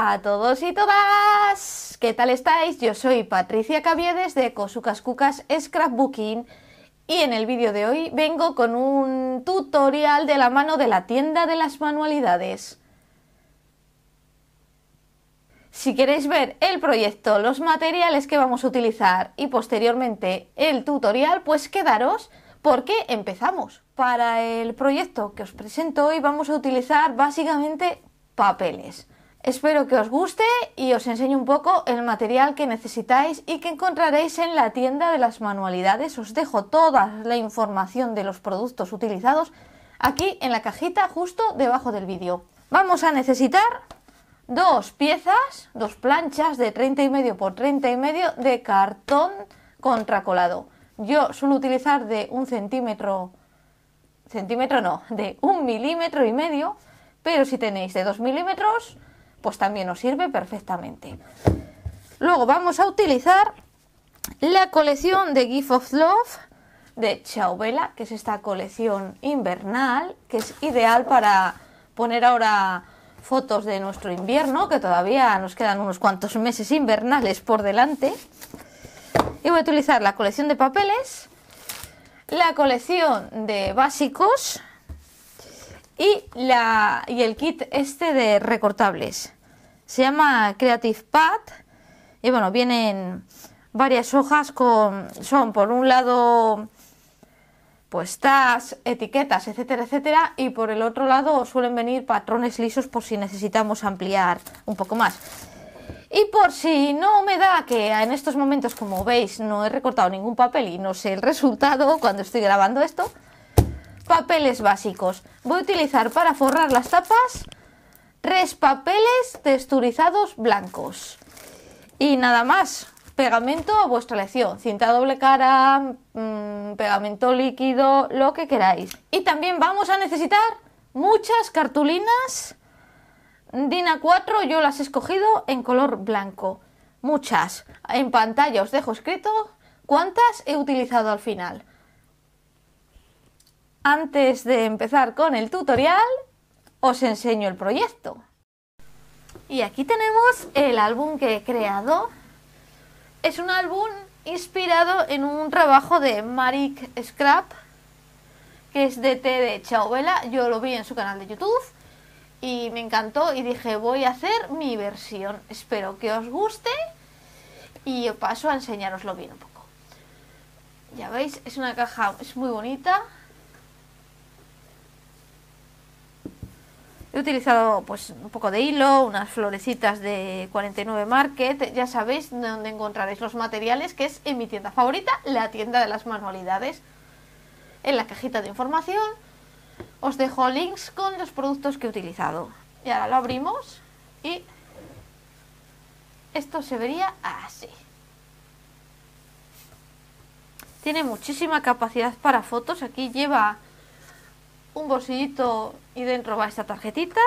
Hola a todos y todas, ¿qué tal estáis? Yo soy Patricia Caviedes de Cosucas Cucas Scrapbooking y en el vídeo de hoy vengo con un tutorial de la mano de la tienda de las manualidades. Si queréis ver el proyecto, los materiales que vamos a utilizar y posteriormente el tutorial, pues quedaros porque empezamos. Para el proyecto que os presento hoy vamos a utilizar básicamente papeles. Espero que os guste y os enseñe un poco el material que necesitáis y que encontraréis en la tienda de las manualidades. Os dejo toda la información de los productos utilizados aquí en la cajita justo debajo del vídeo. Vamos a necesitar dos piezas, dos planchas de 30,5 por 30,5 de cartón contracolado. Yo suelo utilizar de 1 centímetro, de 1,5 milímetros, pero si tenéis de 2 milímetros, pues también os sirve perfectamente. Luego vamos a utilizar la colección de Gift of Love de Chauvela, que es esta colección invernal, que es ideal para poner ahora fotos de nuestro invierno, que todavía nos quedan unos cuantos meses invernales por delante. Y voy a utilizar la colección de papeles, la colección de básicos y el kit este de recortables. Se llama Creative Pad y bueno, vienen varias hojas son por un lado pues tags, etiquetas, etcétera, etcétera, y por el otro lado suelen venir patrones lisos por si necesitamos ampliar un poco más. Y por si no me da, que en estos momentos, como veis, no he recortado ningún papel y no sé el resultado cuando estoy grabando esto, papeles básicos. Voy a utilizar para forrar las tapas 3 papeles texturizados blancos y nada más. Pegamento a vuestra elección, cinta doble cara, pegamento líquido, lo que queráis. Y también vamos a necesitar muchas cartulinas DIN A4, yo las he escogido en color blanco. Muchas. En pantalla os dejo escrito cuántas he utilizado al final. Antes de empezar con el tutorial, os enseño el proyecto. Y aquí tenemos el álbum que he creado. Es un álbum inspirado en un trabajo de Marik Scrap, que es de Chauvela. Yo lo vi en su canal de YouTube y me encantó y dije, voy a hacer mi versión. Espero que os guste y paso a enseñároslo bien un poco. Ya veis, es una caja, es muy bonita. He utilizado pues un poco de hilo, unas florecitas de 49 Market. Ya sabéis dónde encontraréis los materiales, que es en mi tienda favorita, la tienda de las manualidades. En la cajita de información os dejo links con los productos que he utilizado. Y ahora lo abrimos y esto se vería así. Tiene muchísima capacidad para fotos. Aquí lleva un bolsillito y dentro va esta tarjetita.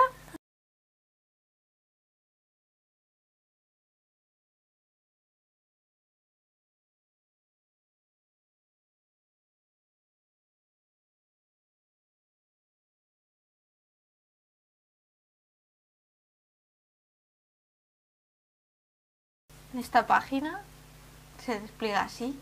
En esta página se despliega así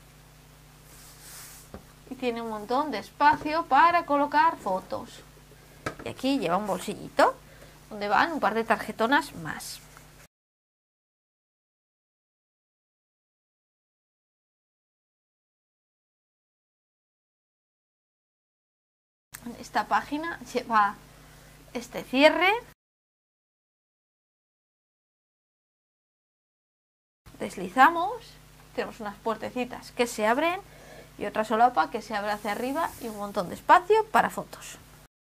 y tiene un montón de espacio para colocar fotos. Y aquí lleva un bolsillito donde van un par de tarjetonas más. En esta página lleva este cierre. Deslizamos, tenemos unas puertecitas que se abren y otra solapa que se abre hacia arriba y un montón de espacio para fotos.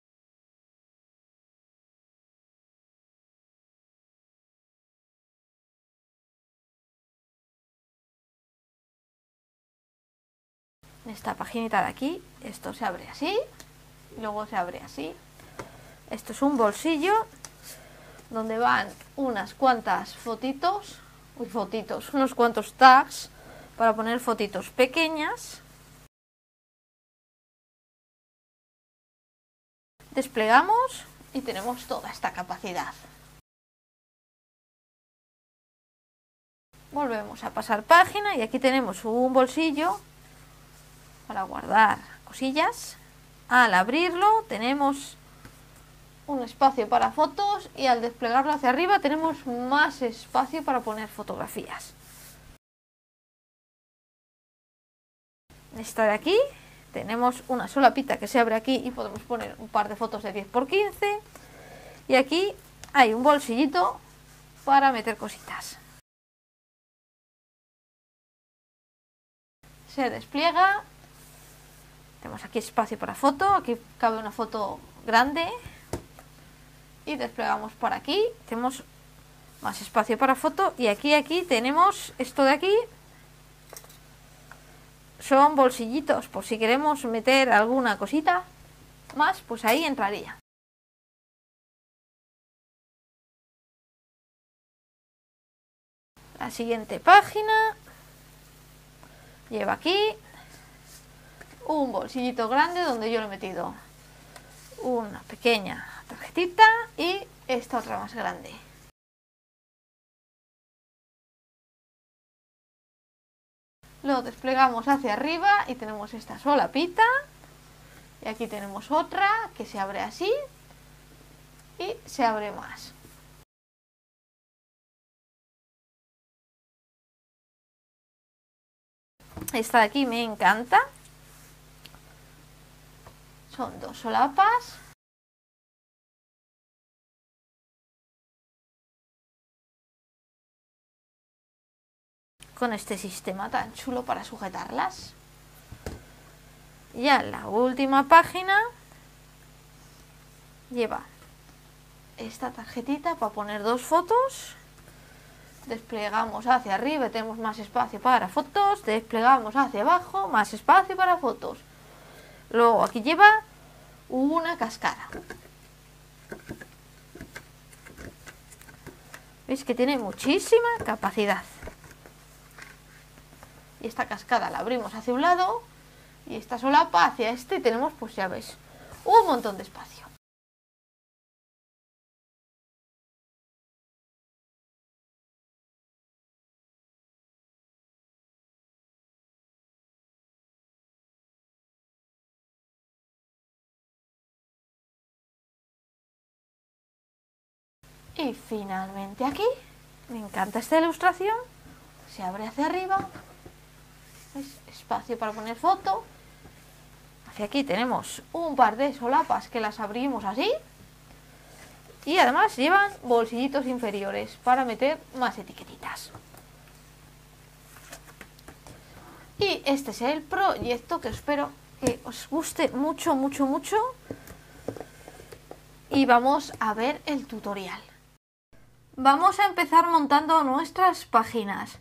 En esta paginita de aquí, esto se abre así, y luego se abre así. Esto es un bolsillo donde van unas cuantas fotitos, unos cuantos tags para poner fotitos pequeñas. Desplegamos y tenemos toda esta capacidad. Volvemos a pasar página y aquí tenemos un bolsillo para guardar cosillas. Al abrirlo tenemos un espacio para fotos y al desplegarlo hacia arriba tenemos más espacio para poner fotografías. Esta de aquí tenemos una solapita que se abre aquí y podemos poner un par de fotos de 10 x 15. Y aquí hay un bolsillito para meter cositas. Se despliega. Tenemos aquí espacio para foto. Aquí cabe una foto grande. Y desplegamos por aquí. Tenemos más espacio para foto. Y aquí tenemos esto de aquí. Son bolsillitos por si queremos meter alguna cosita más, pues ahí entraría. La siguiente página lleva aquí un bolsillito grande donde yo le he metido una pequeña tarjetita y esta otra más grande. Lo desplegamos hacia arriba y tenemos esta solapita y aquí tenemos otra que se abre así y se abre más. Esta de aquí me encanta. Son dos solapas. Con este sistema tan chulo para sujetarlas. Ya la última página lleva esta tarjetita para poner dos fotos. Desplegamos hacia arriba y tenemos más espacio para fotos. Desplegamos hacia abajo, más espacio para fotos. Luego aquí lleva una cascada. ¿Veis que tiene muchísima capacidad? Y esta cascada la abrimos hacia un lado y esta solapa hacia este y tenemos, pues ya ves, un montón de espacio. Y finalmente aquí, me encanta esta ilustración, se abre hacia arriba. Espacio para poner foto. Hacia aquí tenemos un par de solapas que las abrimos así. Y además llevan bolsillitos inferiores para meter más etiquetitas. Y este es el proyecto que espero que os guste mucho, mucho, mucho. Y vamos a ver el tutorial. Vamos a empezar montando nuestras páginas.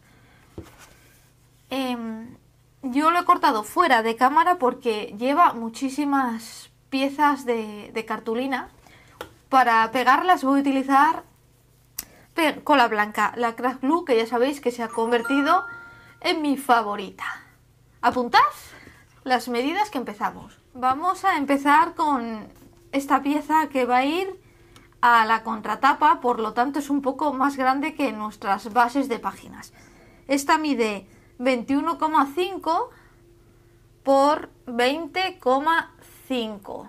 Yo lo he cortado fuera de cámara porque lleva muchísimas piezas de cartulina. Para pegarlas voy a utilizar cola blanca, la Craft Glue, que ya sabéis que se ha convertido en mi favorita. Apuntad las medidas que empezamos. Vamos a empezar con esta pieza que va a ir a la contratapa, por lo tanto es un poco más grande que nuestras bases de páginas. Esta mide 21,5 por 20,5.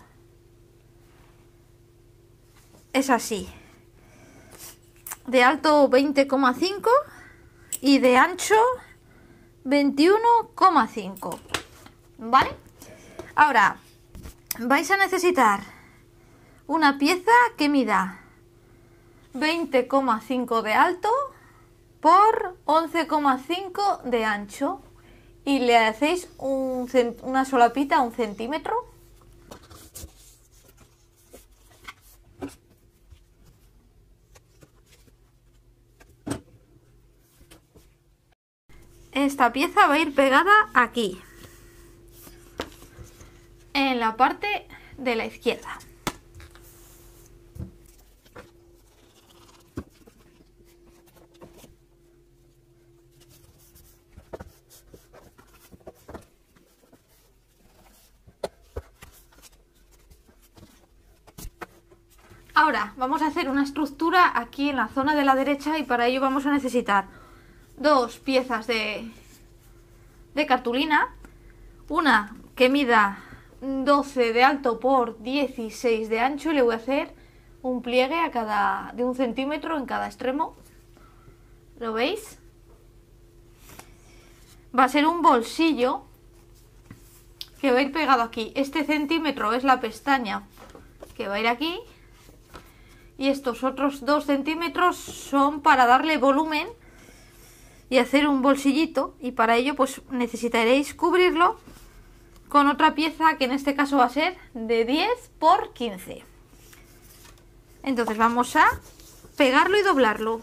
Es así. De alto 20,5 y de ancho 21,5. ¿Vale? Ahora vais a necesitar una pieza que mida 20,5 de alto por 11,5 de ancho y le hacéis una solapita, 1 centímetro. Esta pieza va a ir pegada aquí, en la parte de la izquierda. Ahora vamos a hacer una estructura aquí en la zona de la derecha y para ello vamos a necesitar dos piezas de cartulina, una que mida 12 de alto por 16 de ancho, y le voy a hacer un pliegue de 1 centímetro en cada extremo. ¿Lo veis? Va a ser un bolsillo que va a ir pegado aquí. Este centímetro es la pestaña que va a ir aquí, y estos otros 2 centímetros son para darle volumen y hacer un bolsillito, y para ello pues necesitaréis cubrirlo con otra pieza que en este caso va a ser de 10 por 15. Entonces vamos a pegarlo y doblarlo.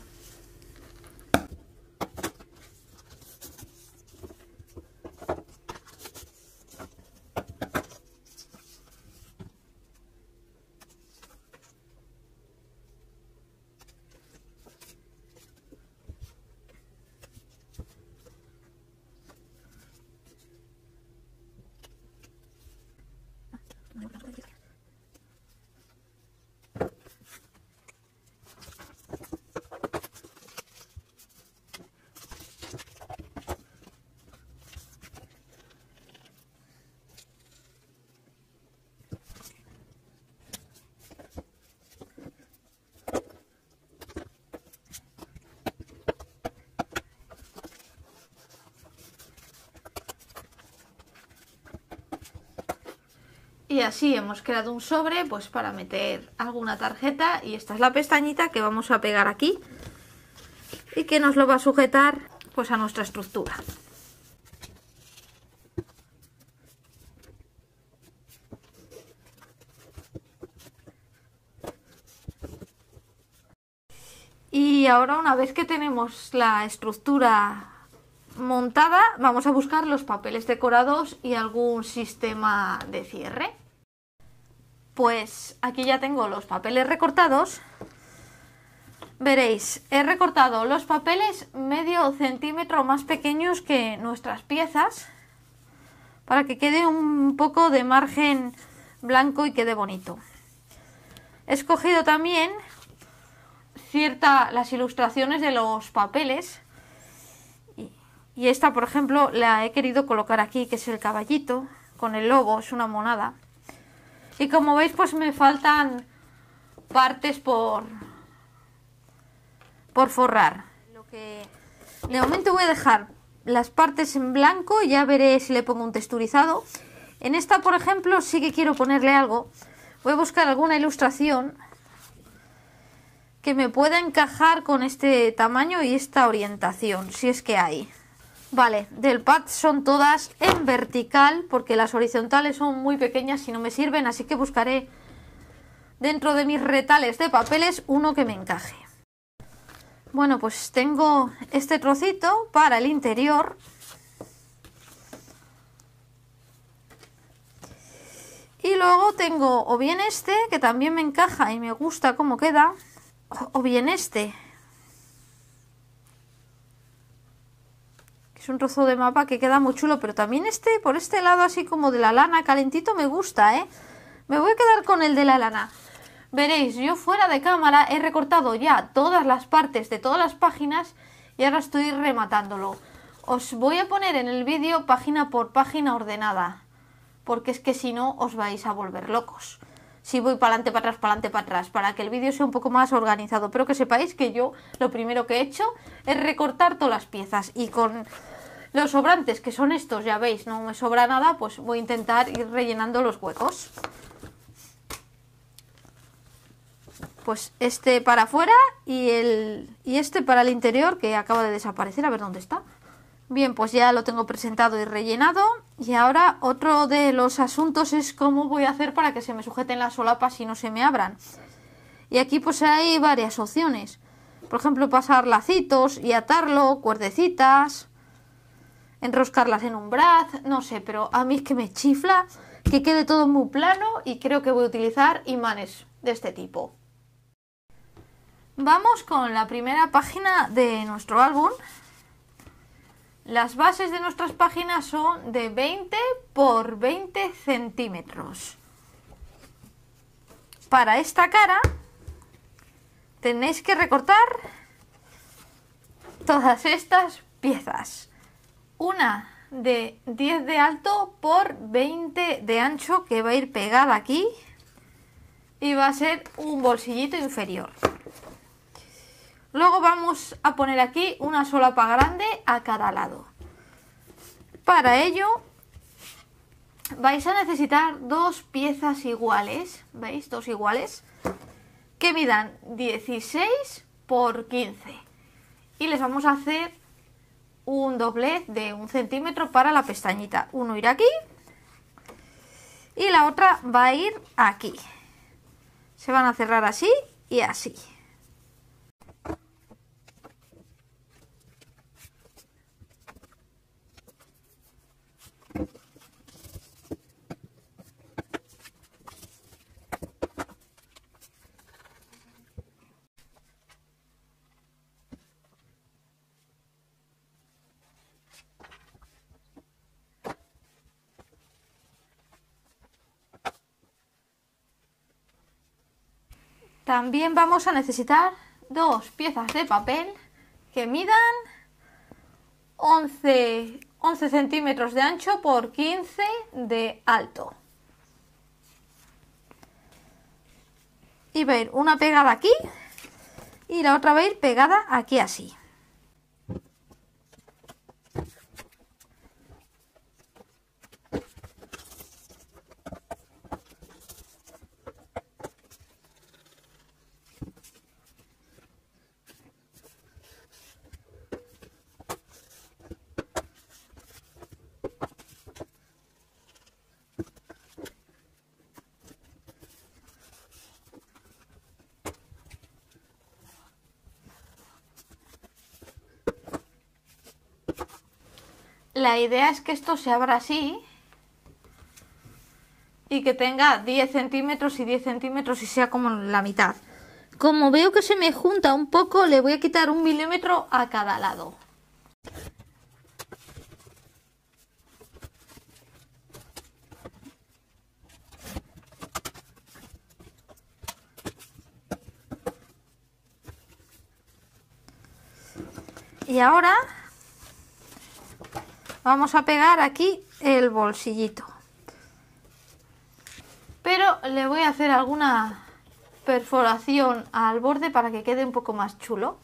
Y así hemos creado un sobre pues para meter alguna tarjeta, y esta es la pestañita que vamos a pegar aquí y que nos lo va a sujetar pues a nuestra estructura. Y ahora, una vez que tenemos la estructura montada, vamos a buscar los papeles decorados y algún sistema de cierre. Pues aquí ya tengo los papeles recortados. Veréis, he recortado los papeles medio centímetro más pequeños que nuestras piezas, para que quede un poco de margen blanco y quede bonito. He escogido también las ilustraciones de los papeles, y esta, por ejemplo, la he querido colocar aquí, que es el caballito con el lobo, es una monada. Y como veis, pues me faltan partes por forrar. De momento voy a dejar las partes en blanco, y ya veré si le pongo un texturizado. En esta, por ejemplo, sí que quiero ponerle algo. Voy a buscar alguna ilustración que me pueda encajar con este tamaño y esta orientación, si es que hay. Vale, del pad son todas en vertical, porque las horizontales son muy pequeñas y no me sirven, así que buscaré dentro de mis retales de papeles uno que me encaje. Bueno, pues tengo este trocito para el interior. Y luego tengo o bien este, que también me encaja y me gusta cómo queda, o bien este. Es un trozo de mapa que queda muy chulo, pero también este, por este lado así como de la lana, calentito, me gusta, ¿eh? Me voy a quedar con el de la lana. Veréis, yo fuera de cámara he recortado ya todas las partes de todas las páginas y ahora estoy rematándolo. Os voy a poner en el vídeo página por página ordenada, porque es que si no os vais a volver locos. Si voy para adelante, para atrás, para adelante, para atrás, para que el vídeo sea un poco más organizado. Pero que sepáis que yo lo primero que he hecho es recortar todas las piezas, y con los sobrantes, que son estos, ya veis, no me sobra nada, pues voy a intentar ir rellenando los huecos. Pues este para afuera y este para el interior, que acaba de desaparecer, a ver dónde está. Bien, pues ya lo tengo presentado y rellenado. Y ahora otro de los asuntos es cómo voy a hacer para que se me sujeten las solapas y no se me abran. Y aquí pues hay varias opciones. Por ejemplo, pasar lacitos y atarlo, cuerdecitas, enroscarlas en un braz, no sé, pero a mí es que me chifla que quede todo muy plano, y creo que voy a utilizar imanes de este tipo. Vamos con la primera página de nuestro álbum. Las bases de nuestras páginas son de 20 por 20 centímetros. Para esta cara tenéis que recortar todas estas piezas. Una de 10 de alto por 20 de ancho que va a ir pegada aquí y va a ser un bolsillito inferior. Luego vamos a poner aquí una solapa grande a cada lado. Para ello vais a necesitar dos piezas iguales, ¿veis? Dos iguales que midan 16 por 15 y les vamos a hacer un doblez de 1 centímetro para la pestañita. Uno irá aquí y la otra va a ir aquí. Se van a cerrar así y así. También vamos a necesitar dos piezas de papel que midan 11 centímetros de ancho por 15 de alto. Y va a ir una pegada aquí y la otra va a ir pegada aquí así. La idea es que esto se abra así y que tenga 10 centímetros y 10 centímetros y sea como la mitad. Como veo que se me junta un poco, le voy a quitar 1 milímetro a cada lado. Y ahora vamos a pegar aquí el bolsillito. Pero le voy a hacer alguna perforación al borde para que quede un poco más chulo.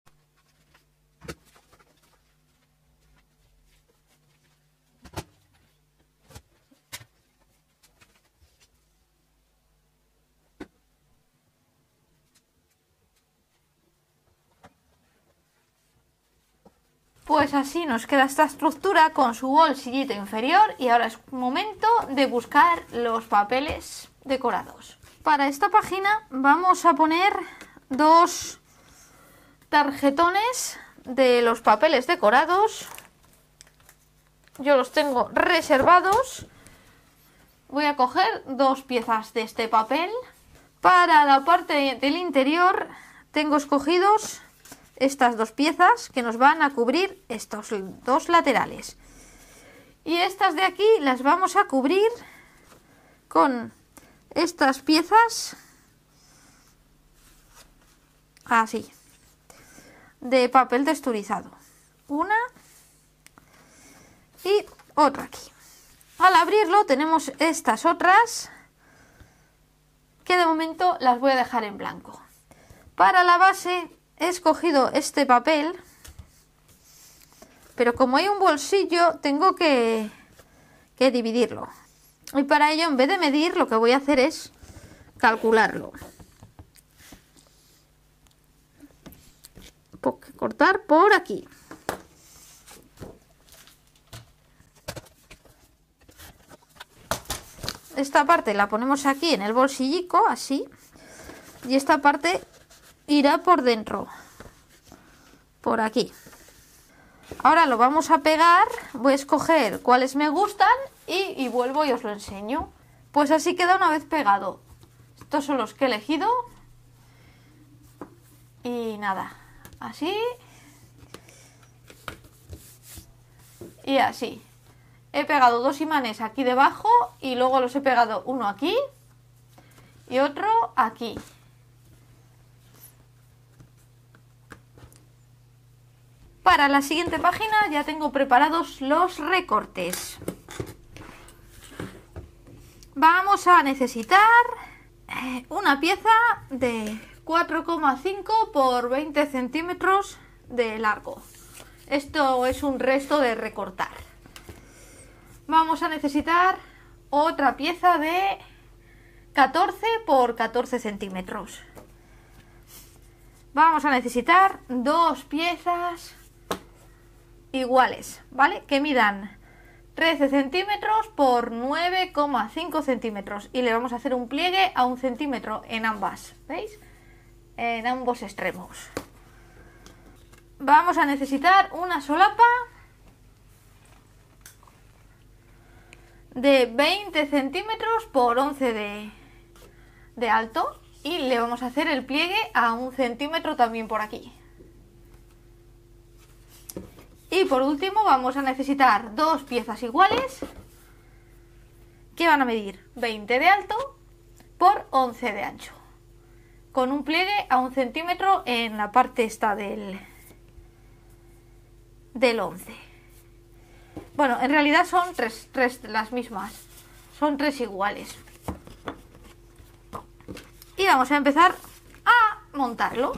Pues así nos queda esta estructura con su bolsillito inferior y ahora es momento de buscar los papeles decorados. Para esta página vamos a poner dos tarjetones de los papeles decorados. Yo los tengo reservados. Voy a coger dos piezas de este papel. Para la parte del interior tengo escogidos estas dos piezas que nos van a cubrir estos dos laterales. Y estas de aquí las vamos a cubrir con estas piezas así, de papel texturizado. Una y otra aquí. Al abrirlo tenemos estas otras que de momento las voy a dejar en blanco. Para la base he escogido este papel, pero como hay un bolsillo tengo que dividirlo. Y para ello, en vez de medir, lo que voy a hacer es calcularlo. Cortar por aquí. Esta parte la ponemos aquí en el bolsillico, así. Y esta parte irá por dentro, por aquí. Ahora lo vamos a pegar. Voy a escoger cuáles me gustan y vuelvo y os lo enseño. Pues así queda una vez pegado. Estos son los que he elegido. Y nada, así y así. He pegado dos imanes aquí debajo y luego los he pegado uno aquí y otro aquí. Para la siguiente página ya tengo preparados los recortes. Vamos a necesitar una pieza de 4,5 por 20 centímetros de largo. Esto es un resto de recortar. Vamos a necesitar otra pieza de 14 por 14 centímetros. Vamos a necesitar dos piezas iguales, ¿vale? Que midan 13 centímetros por 9,5 centímetros. Y le vamos a hacer un pliegue a 1 centímetro en ambas, ¿veis? En ambos extremos. Vamos a necesitar una solapa de 20 centímetros por 11 de alto. Y le vamos a hacer el pliegue a 1 centímetro también por aquí. Y por último vamos a necesitar dos piezas iguales que van a medir 20 de alto por 11 de ancho, con un pliegue a 1 centímetro en la parte esta del 11. Bueno, en realidad son tres las mismas, son tres iguales. Y vamos a empezar a montarlo.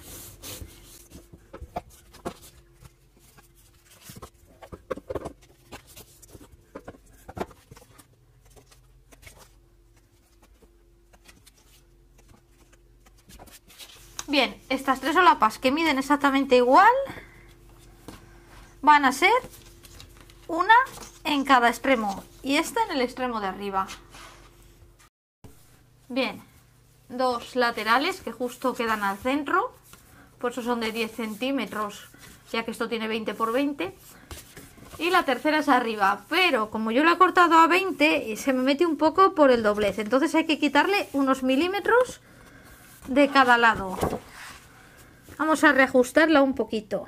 Bien, estas tres solapas que miden exactamente igual van a ser una en cada extremo y esta en el extremo de arriba. Bien, dos laterales que justo quedan al centro, por eso son de 10 centímetros, ya que esto tiene 20 por 20. Y la tercera es arriba, pero como yo lo he cortado a 20, se me mete un poco por el doblez, entonces hay que quitarle unos milímetros de cada lado. Vamos a reajustarla un poquito.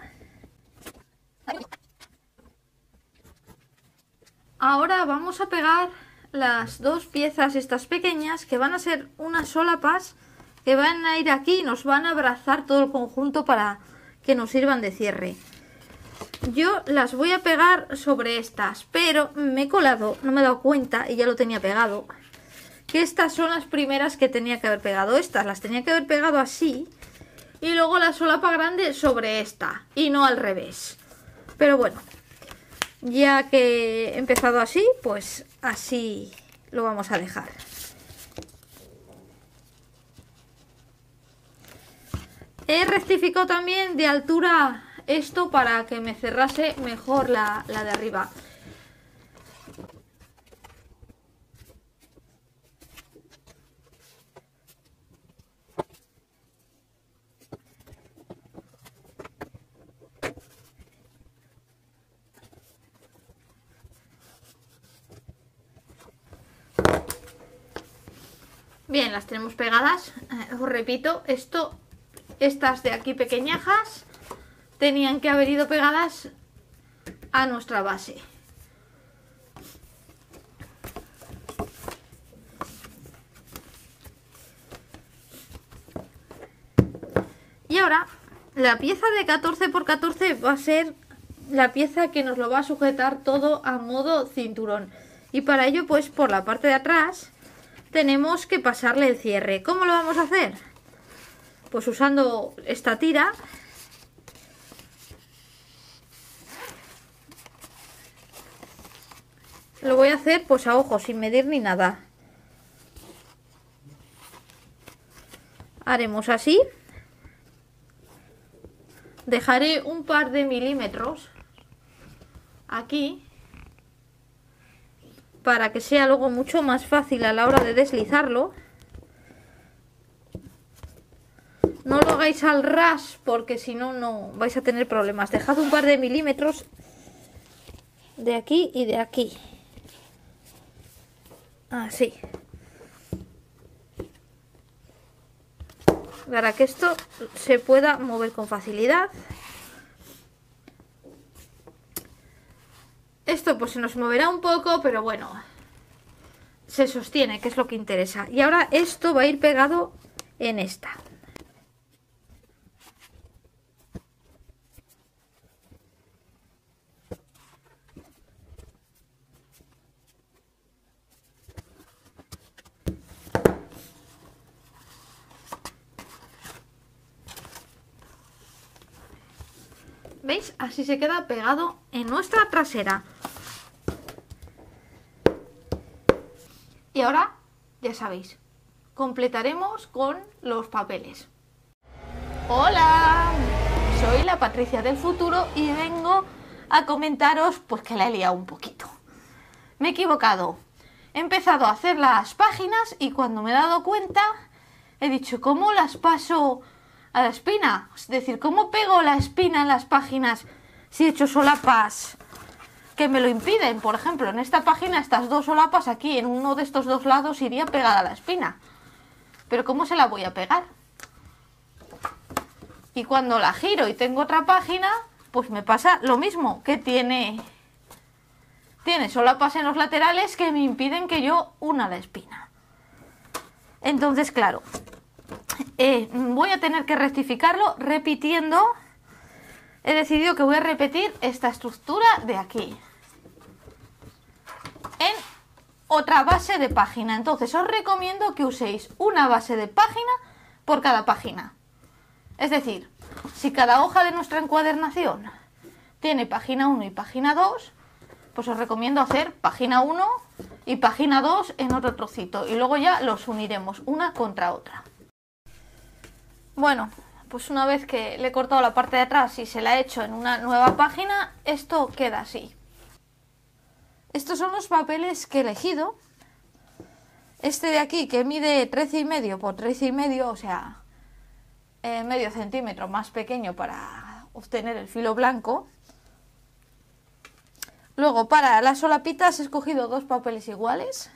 Ahora vamos a pegar las dos piezas estas pequeñas, que van a ser unas solapas que van a ir aquí y nos van a abrazar todo el conjunto para que nos sirvan de cierre. Yo las voy a pegar sobre estas, pero me he colado, no me he dado cuenta y ya lo tenía pegado, que estas son las primeras que tenía que haber pegado. Estas las tenía que haber pegado así y luego la solapa grande sobre esta y no al revés. Pero bueno, ya que he empezado así, pues así lo vamos a dejar. He rectificado también de altura esto para que me cerrase mejor la de arriba. Bien, las tenemos pegadas. Os repito, estas de aquí pequeñajas tenían que haber ido pegadas a nuestra base. Y ahora la pieza de 14 por 14 va a ser la pieza que nos lo va a sujetar todo a modo cinturón. Y para ello, pues por la parte de atrás tenemos que pasarle el cierre. ¿Cómo lo vamos a hacer? Pues usando esta tira. Lo voy a hacer pues a ojo, sin medir ni nada. Haremos así. Dejaré un par de milímetros aquí para que sea luego mucho más fácil a la hora de deslizarlo. No lo hagáis al ras porque si no, no vais a tener problemas. Dejad un par de milímetros de aquí y de aquí. Así. Para que esto se pueda mover con facilidad. Esto pues se nos moverá un poco, pero bueno, se sostiene, que es lo que interesa. Y ahora esto va a ir pegado en esta. así se queda pegado en nuestra trasera. Y ahora, ya sabéis, completaremos con los papeles. Hola, soy la Patricia del futuro y vengo a comentaros pues que la he liado un poquito. Me he equivocado. He empezado a hacer las páginas y cuando me he dado cuenta he dicho, ¿cómo las paso a la espina? Es decir, ¿cómo pego la espina en las páginas si he hecho solapas que me lo impiden? Por ejemplo, en esta página estas dos solapas aquí, en uno de estos dos lados iría pegada a la espina. Pero ¿cómo se la voy a pegar? Y cuando la giro y tengo otra página, pues me pasa lo mismo, que tiene solapas en los laterales que me impiden que yo una la espina. Entonces, claro, voy a tener que rectificarlo repitiendo. He decidido que voy a repetir esta estructura de aquí en otra base de página. Entonces os recomiendo que uséis una base de página por cada página. Es decir, si cada hoja de nuestra encuadernación tiene página 1 y página 2, pues os recomiendo hacer página 1 y página 2 en otro trocito y luego ya los uniremos una contra otra. Bueno, pues una vez que le he cortado la parte de atrás y se la he hecho en una nueva página, esto queda así. Estos son los papeles que he elegido. Este de aquí, que mide 13,5 por 13,5, o sea, medio centímetro más pequeño para obtener el filo blanco. Luego, para las solapitas he escogido dos papeles iguales.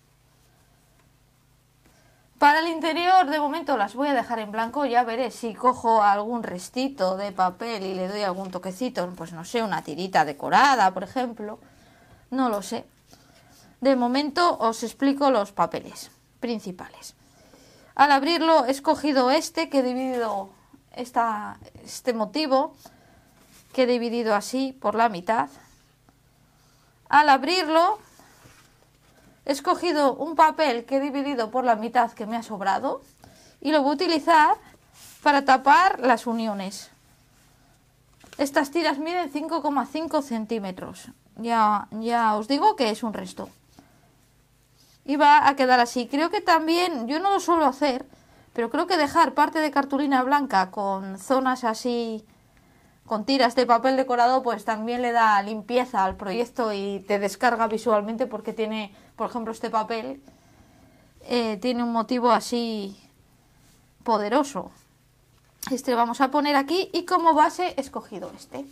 Para el interior, de momento las voy a dejar en blanco. Ya veré si cojo algún restito de papel y le doy algún toquecito, pues no sé, una tirita decorada, por ejemplo. No lo sé. De momento os explico los papeles principales. Al abrirlo he escogido este, que he dividido este motivo, que he dividido así por la mitad. Al abrirlo he escogido un papel que he dividido por la mitad que me ha sobrado y lo voy a utilizar para tapar las uniones. Estas tiras miden 5,5 centímetros. Ya os digo que es un resto. Y va a quedar así. Creo que también, yo no lo suelo hacer, pero creo que dejar parte de cartulina blanca con zonas así, con tiras de papel decorado, pues también le da limpieza al proyecto y te descarga visualmente porque tiene, por ejemplo, este papel tiene un motivo así poderoso. Este lo vamos a poner aquí y como base he escogido este.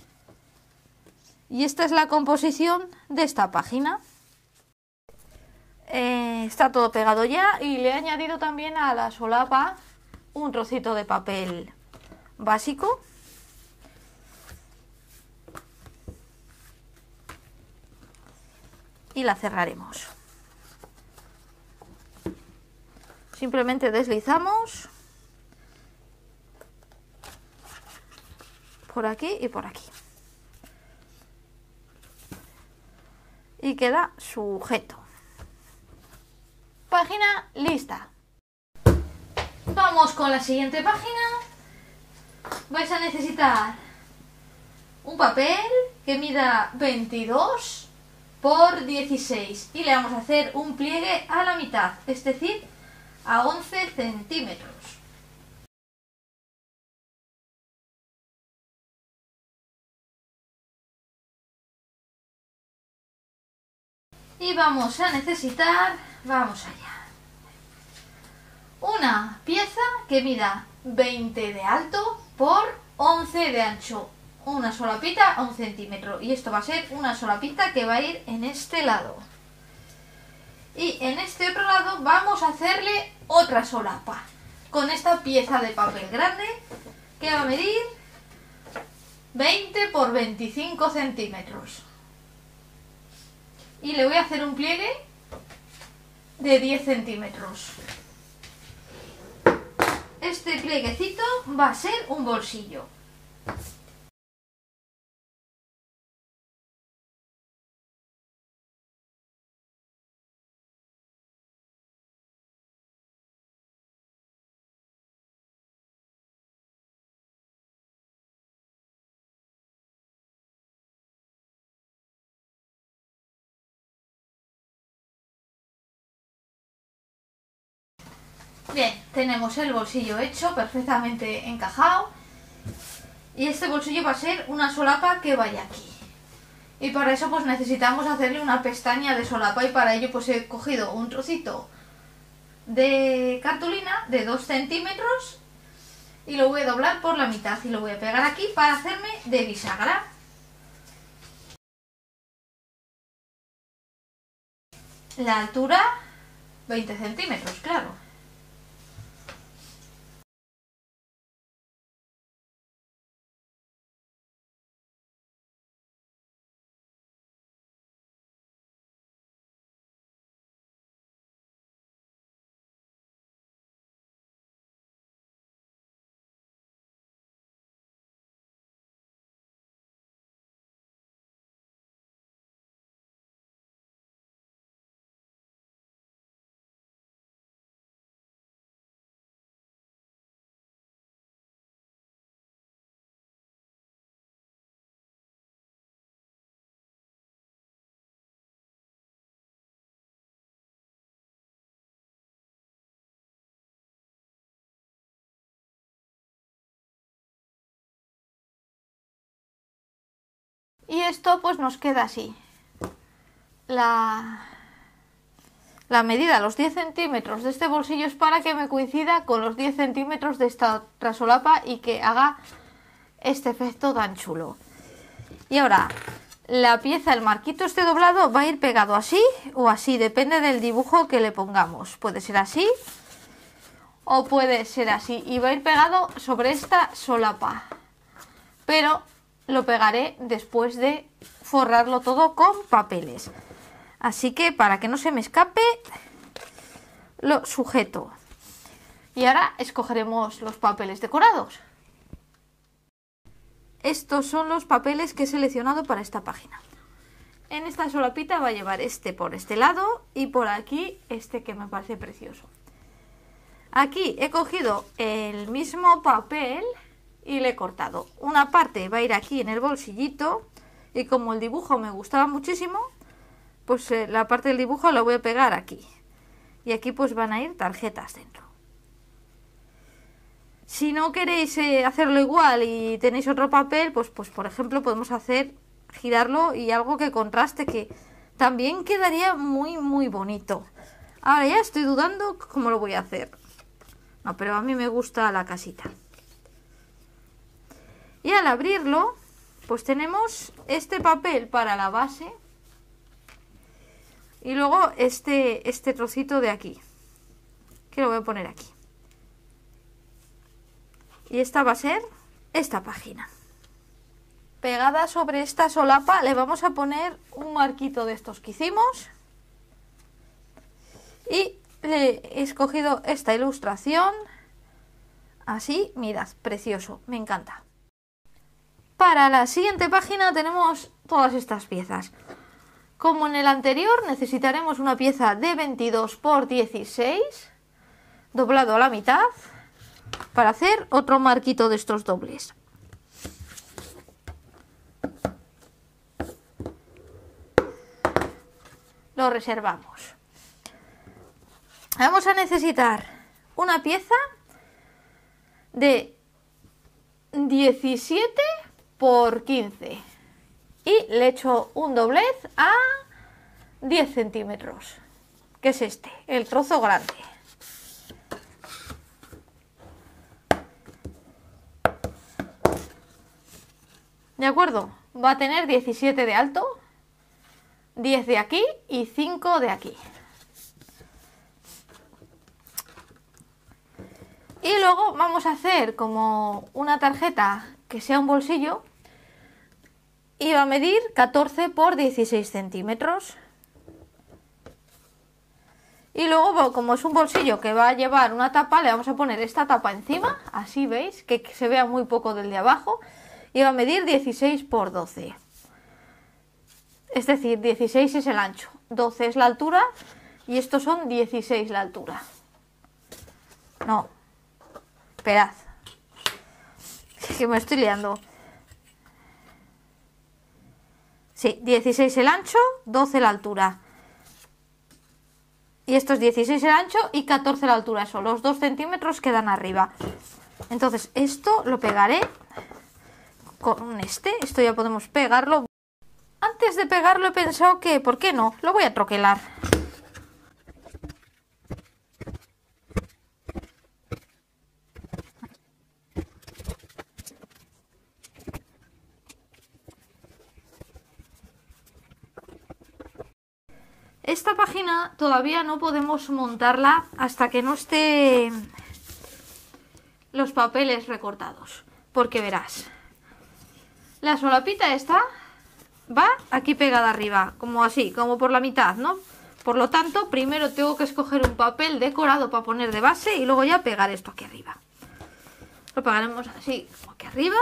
Y esta es la composición de esta página. Está todo pegado ya y le he añadido también a la solapa un trocito de papel básico. Y la cerraremos. Simplemente deslizamos por aquí y por aquí. Y queda sujeto. Página lista. Vamos con la siguiente página. Vais a necesitar un papel que mida 22 por 16 y le vamos a hacer un pliegue a la mitad, es decir, a 11 centímetros. Y vamos a necesitar, vamos allá, una pieza que mida 20 de alto por 11 de ancho, una solapita a 1 centímetro, y esto va a ser una solapita que va a ir en este lado. Y en este otro lado vamos a hacerle otra solapa con esta pieza de papel grande que va a medir 20 por 25 centímetros. Y le voy a hacer un pliegue de 10 centímetros. Este plieguecito va a ser un bolsillo. Bien, tenemos el bolsillo hecho, perfectamente encajado. Y este bolsillo va a ser una solapa que vaya aquí. Y para eso pues necesitamos hacerle una pestaña de solapa, y para ello pues he cogido un trocito de cartulina de 2 centímetros y lo voy a doblar por la mitad y lo voy a pegar aquí para hacerme de bisagra. La altura 20 centímetros, claro. Y esto pues nos queda así. La medida, los 10 centímetros de este bolsillo, es para que me coincida con los 10 centímetros de esta otra solapa y que haga este efecto tan chulo. Y ahora, la pieza, el marquito este doblado, va a ir pegado así o así, depende del dibujo que le pongamos. Puede ser así o puede ser así, y va a ir pegado sobre esta solapa. Pero lo pegaré después de forrarlo todo con papeles. Así que para que no se me escape, lo sujeto. Y ahora escogeremos los papeles decorados. Estos son los papeles que he seleccionado para esta página. En esta solapita va a llevar este por este lado y por aquí este que me parece precioso. Aquí he cogido el mismo papel y le he cortado. Una parte va a ir aquí en el bolsillito y como el dibujo me gustaba muchísimo, pues la parte del dibujo la voy a pegar aquí. Y aquí pues van a ir tarjetas dentro. Si no queréis hacerlo igual y tenéis otro papel, pues por ejemplo podemos girarlo y algo que contraste, que también quedaría muy bonito. Ahora ya estoy dudando cómo lo voy a hacer. No, pero a mí me gusta la casita. Y al abrirlo, pues tenemos este papel para la base. Y luego este trocito de aquí, que lo voy a poner aquí. Y esta va a ser esta página. Pegada sobre esta solapa le vamos a poner un marquito de estos que hicimos. Y le he escogido esta ilustración. Así, mirad, precioso, me encanta. Para la siguiente página tenemos todas estas piezas. Como en el anterior, necesitaremos una pieza de 22 por 16, doblado a la mitad, para hacer otro marquito de estos dobles. Lo reservamos. Vamos a necesitar una pieza de 17 por 15. Y le echo un doblez a 10 centímetros, que es este, el trozo grande. ¿De acuerdo? Va a tener 17 de alto, 10 de aquí y 5 de aquí. Y luego vamos a hacer como una tarjeta que sea un bolsillo. Y va a medir 14 por 16 centímetros. Y luego, como es un bolsillo que va a llevar una tapa, le vamos a poner esta tapa encima. Así veis, que se vea muy poco del de abajo. Y va a medir 16 por 12. Es decir, 16 es el ancho, 12 es la altura y estos son 16 la altura. No, esperad, es que me estoy liando. Sí, 16 el ancho, 12 la altura. y esto es 16 el ancho y 14 la altura, eso, los 2 centímetros quedan arriba. Entonces esto lo pegaré con esto ya podemos pegarlo. Antes de pegarlo he pensado que, ¿por qué no? Lo voy a troquelar. Esta página todavía no podemos montarla hasta que no esté los papeles recortados, porque verás, la solapita esta va aquí pegada arriba, como así, como por la mitad, ¿no? Por lo tanto, primero tengo que escoger un papel decorado para poner de base y luego ya pegar esto aquí arriba. Lo pegaremos así, como aquí arriba,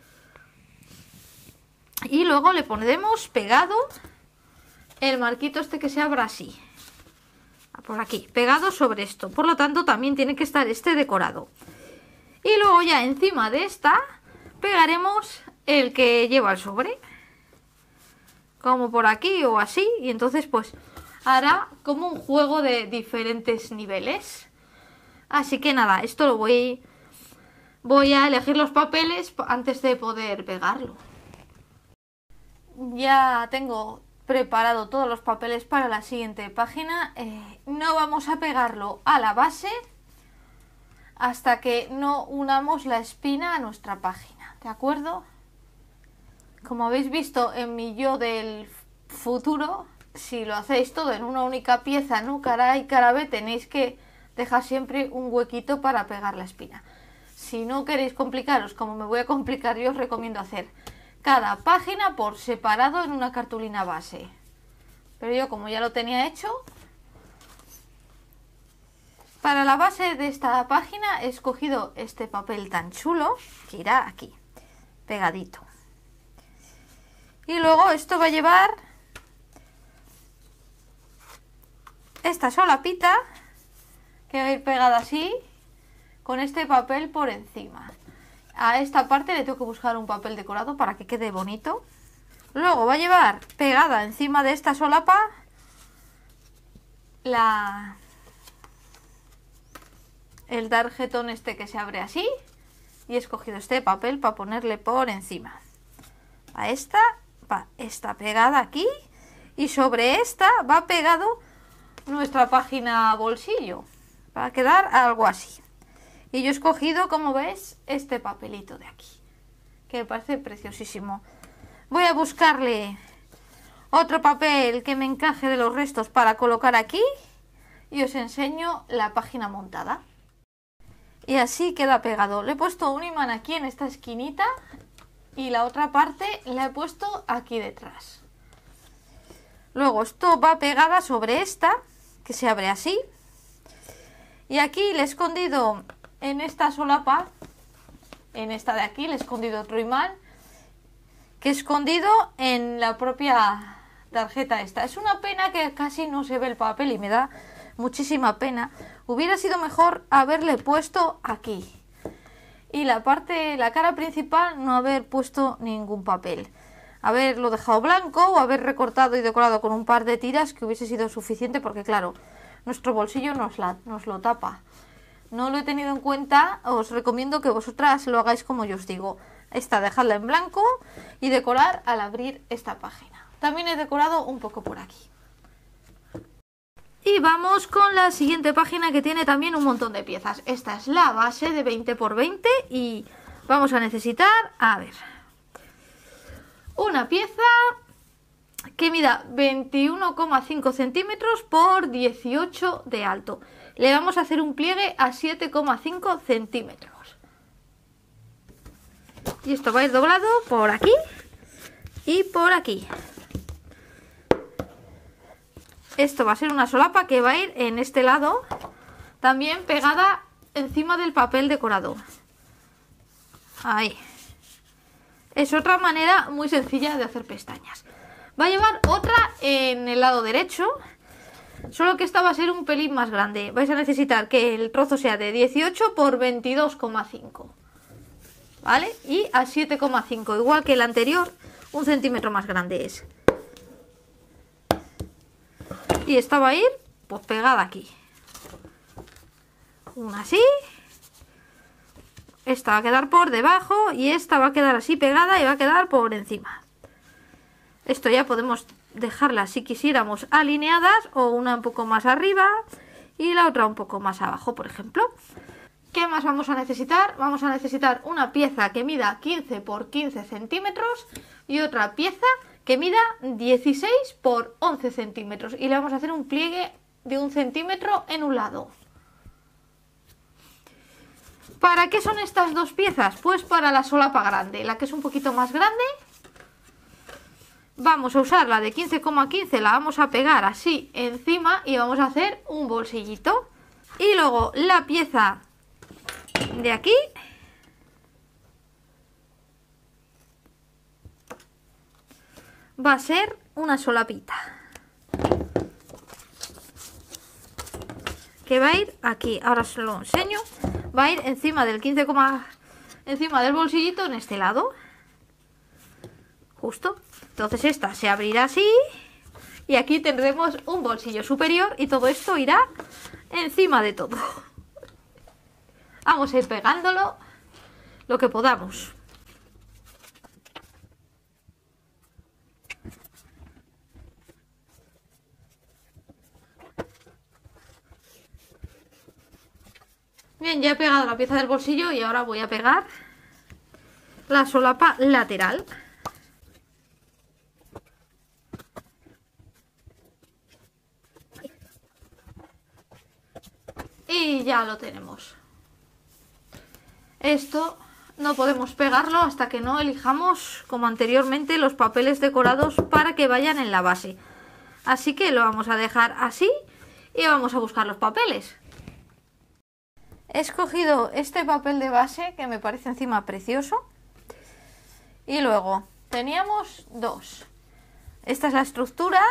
y luego le pondremos pegado el marquito este que se abra así, por aquí, pegado sobre esto. Por lo tanto, también tiene que estar este decorado. Y luego ya encima de esta pegaremos el que lleva el sobre, como por aquí o así, y entonces pues hará como un juego de diferentes niveles. Así que nada, esto lo voy a elegir los papeles antes de poder pegarlo. Ya tengo preparado todos los papeles para la siguiente página. No vamos a pegarlo a la base hasta que no unamos la espina a nuestra página, ¿de acuerdo? Como habéis visto en mi yo del futuro, si lo hacéis todo en una única pieza, no cara A y cara B, tenéis que dejar siempre un huequito para pegar la espina. Si no queréis complicaros, como me voy a complicar yo, os recomiendo hacer cada página por separado en una cartulina base. Pero yo, como ya lo tenía hecho, para la base de esta página he escogido este papel tan chulo que irá aquí, pegadito. Y luego esto va a llevar esta solapita que va a ir pegada así, con este papel por encima. A esta parte le tengo que buscar un papel decorado para que quede bonito. Luego va a llevar pegada encima de esta solapa el tarjetón este que se abre así, y he escogido este papel para ponerle por encima. A esta va esta pegada aquí, y sobre esta va pegado nuestra página bolsillo. Va a quedar algo así. Y yo he escogido, como ves, este papelito de aquí, que me parece preciosísimo. Voy a buscarle otro papel que me encaje de los restos para colocar aquí y os enseño la página montada. Y así queda pegado. Le he puesto un imán aquí en esta esquinita y la otra parte la he puesto aquí detrás. Luego esto va pegada sobre esta, que se abre así. Y aquí le he escondido en esta solapa, en esta de aquí, le he escondido otro imán que he escondido en la propia tarjeta esta. Es una pena que casi no se ve el papel y me da muchísima pena. Hubiera sido mejor haberle puesto aquí y la cara principal no haber puesto ningún papel. Haberlo dejado blanco o haber recortado y decorado con un par de tiras, que hubiese sido suficiente, porque claro, nuestro bolsillo nos lo tapa. No lo he tenido en cuenta. Os recomiendo que vosotras lo hagáis como yo os digo. Esta dejadla en blanco y decorar al abrir esta página. También he decorado un poco por aquí. Y vamos con la siguiente página, que tiene también un montón de piezas. Esta es la base de 20 x 20 y vamos a necesitar, a ver, una pieza que mida 21,5 centímetros por 18 de alto. Le vamos a hacer un pliegue a 7,5 centímetros. Y esto va a ir doblado por aquí y por aquí. Esto va a ser una solapa que va a ir en este lado, también pegada encima del papel decorado. Ahí. Es otra manera muy sencilla de hacer pestañas. Va a llevar otra en el lado derecho, solo que esta va a ser un pelín más grande. Vais a necesitar que el trozo sea de 18 por 22,5. ¿Vale? Y a 7,5, igual que el anterior, un centímetro más grande es. Y esta va a ir pues pegada aquí. Una así. Esta va a quedar por debajo y esta va a quedar así pegada y va a quedar por encima. Esto ya podemos dejarlas si quisiéramos alineadas, o una un poco más arriba y la otra un poco más abajo, por ejemplo. ¿Qué más vamos a necesitar? Vamos a necesitar una pieza que mida 15 por 15 centímetros y otra pieza que mida 16 por 11 centímetros. Y le vamos a hacer un pliegue de 1 centímetro en un lado. ¿Para qué son estas dos piezas? Pues para la solapa grande, la que es un poquito más grande. Vamos a usar la de 15,15, la vamos a pegar así encima y vamos a hacer un bolsillito. Y luego la pieza de aquí va a ser una solapita que va a ir aquí. Ahora os lo enseño. Va a ir encima del 15, encima del bolsillito en este lado. Justo. Entonces esta se abrirá así y aquí tendremos un bolsillo superior y todo esto irá encima de todo. Vamos a ir pegándolo lo que podamos. Bien, ya he pegado la pieza del bolsillo y ahora voy a pegar la solapa lateral. Y ya lo tenemos. Esto no podemos pegarlo hasta que no elijamos, como anteriormente, los papeles decorados para que vayan en la base. Así que lo vamos a dejar así y vamos a buscar los papeles. He escogido este papel de base que me parece encima precioso. Y luego teníamos dos. Esta es la estructura.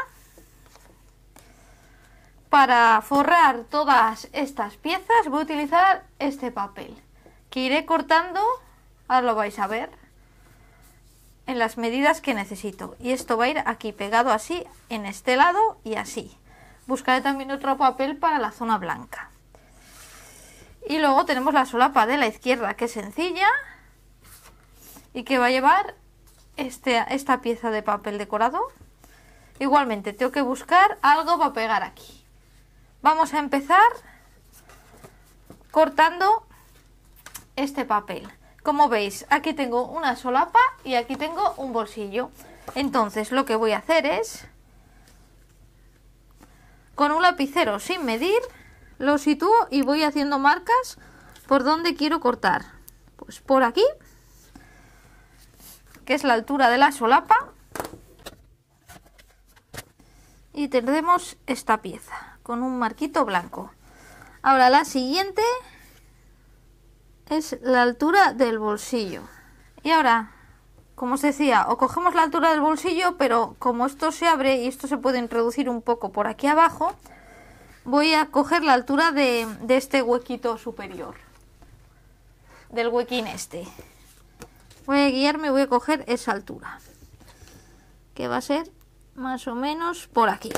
Para forrar todas estas piezas voy a utilizar este papel, que iré cortando, ahora lo vais a ver, en las medidas que necesito. Y esto va a ir aquí pegado así, en este lado y así. Buscaré también otro papel para la zona blanca. Y luego tenemos la solapa de la izquierda, que es sencilla y que va a llevar esta pieza de papel decorado. Igualmente tengo que buscar algo para pegar aquí. Vamos a empezar cortando este papel. Como veis, aquí tengo una solapa y aquí tengo un bolsillo. Entonces lo que voy a hacer es, con un lapicero sin medir, lo sitúo y voy haciendo marcas por donde quiero cortar. Pues por aquí, que es la altura de la solapa, y tendremos esta pieza con un marquito blanco. Ahora la siguiente es la altura del bolsillo. Y ahora, como os decía, o cogemos la altura del bolsillo, pero como esto se abre y esto se puede introducir un poco por aquí abajo, voy a coger la altura de este huequito superior, del huequín este. Voy a guiarme, voy a coger esa altura, que va a ser más o menos por aquí.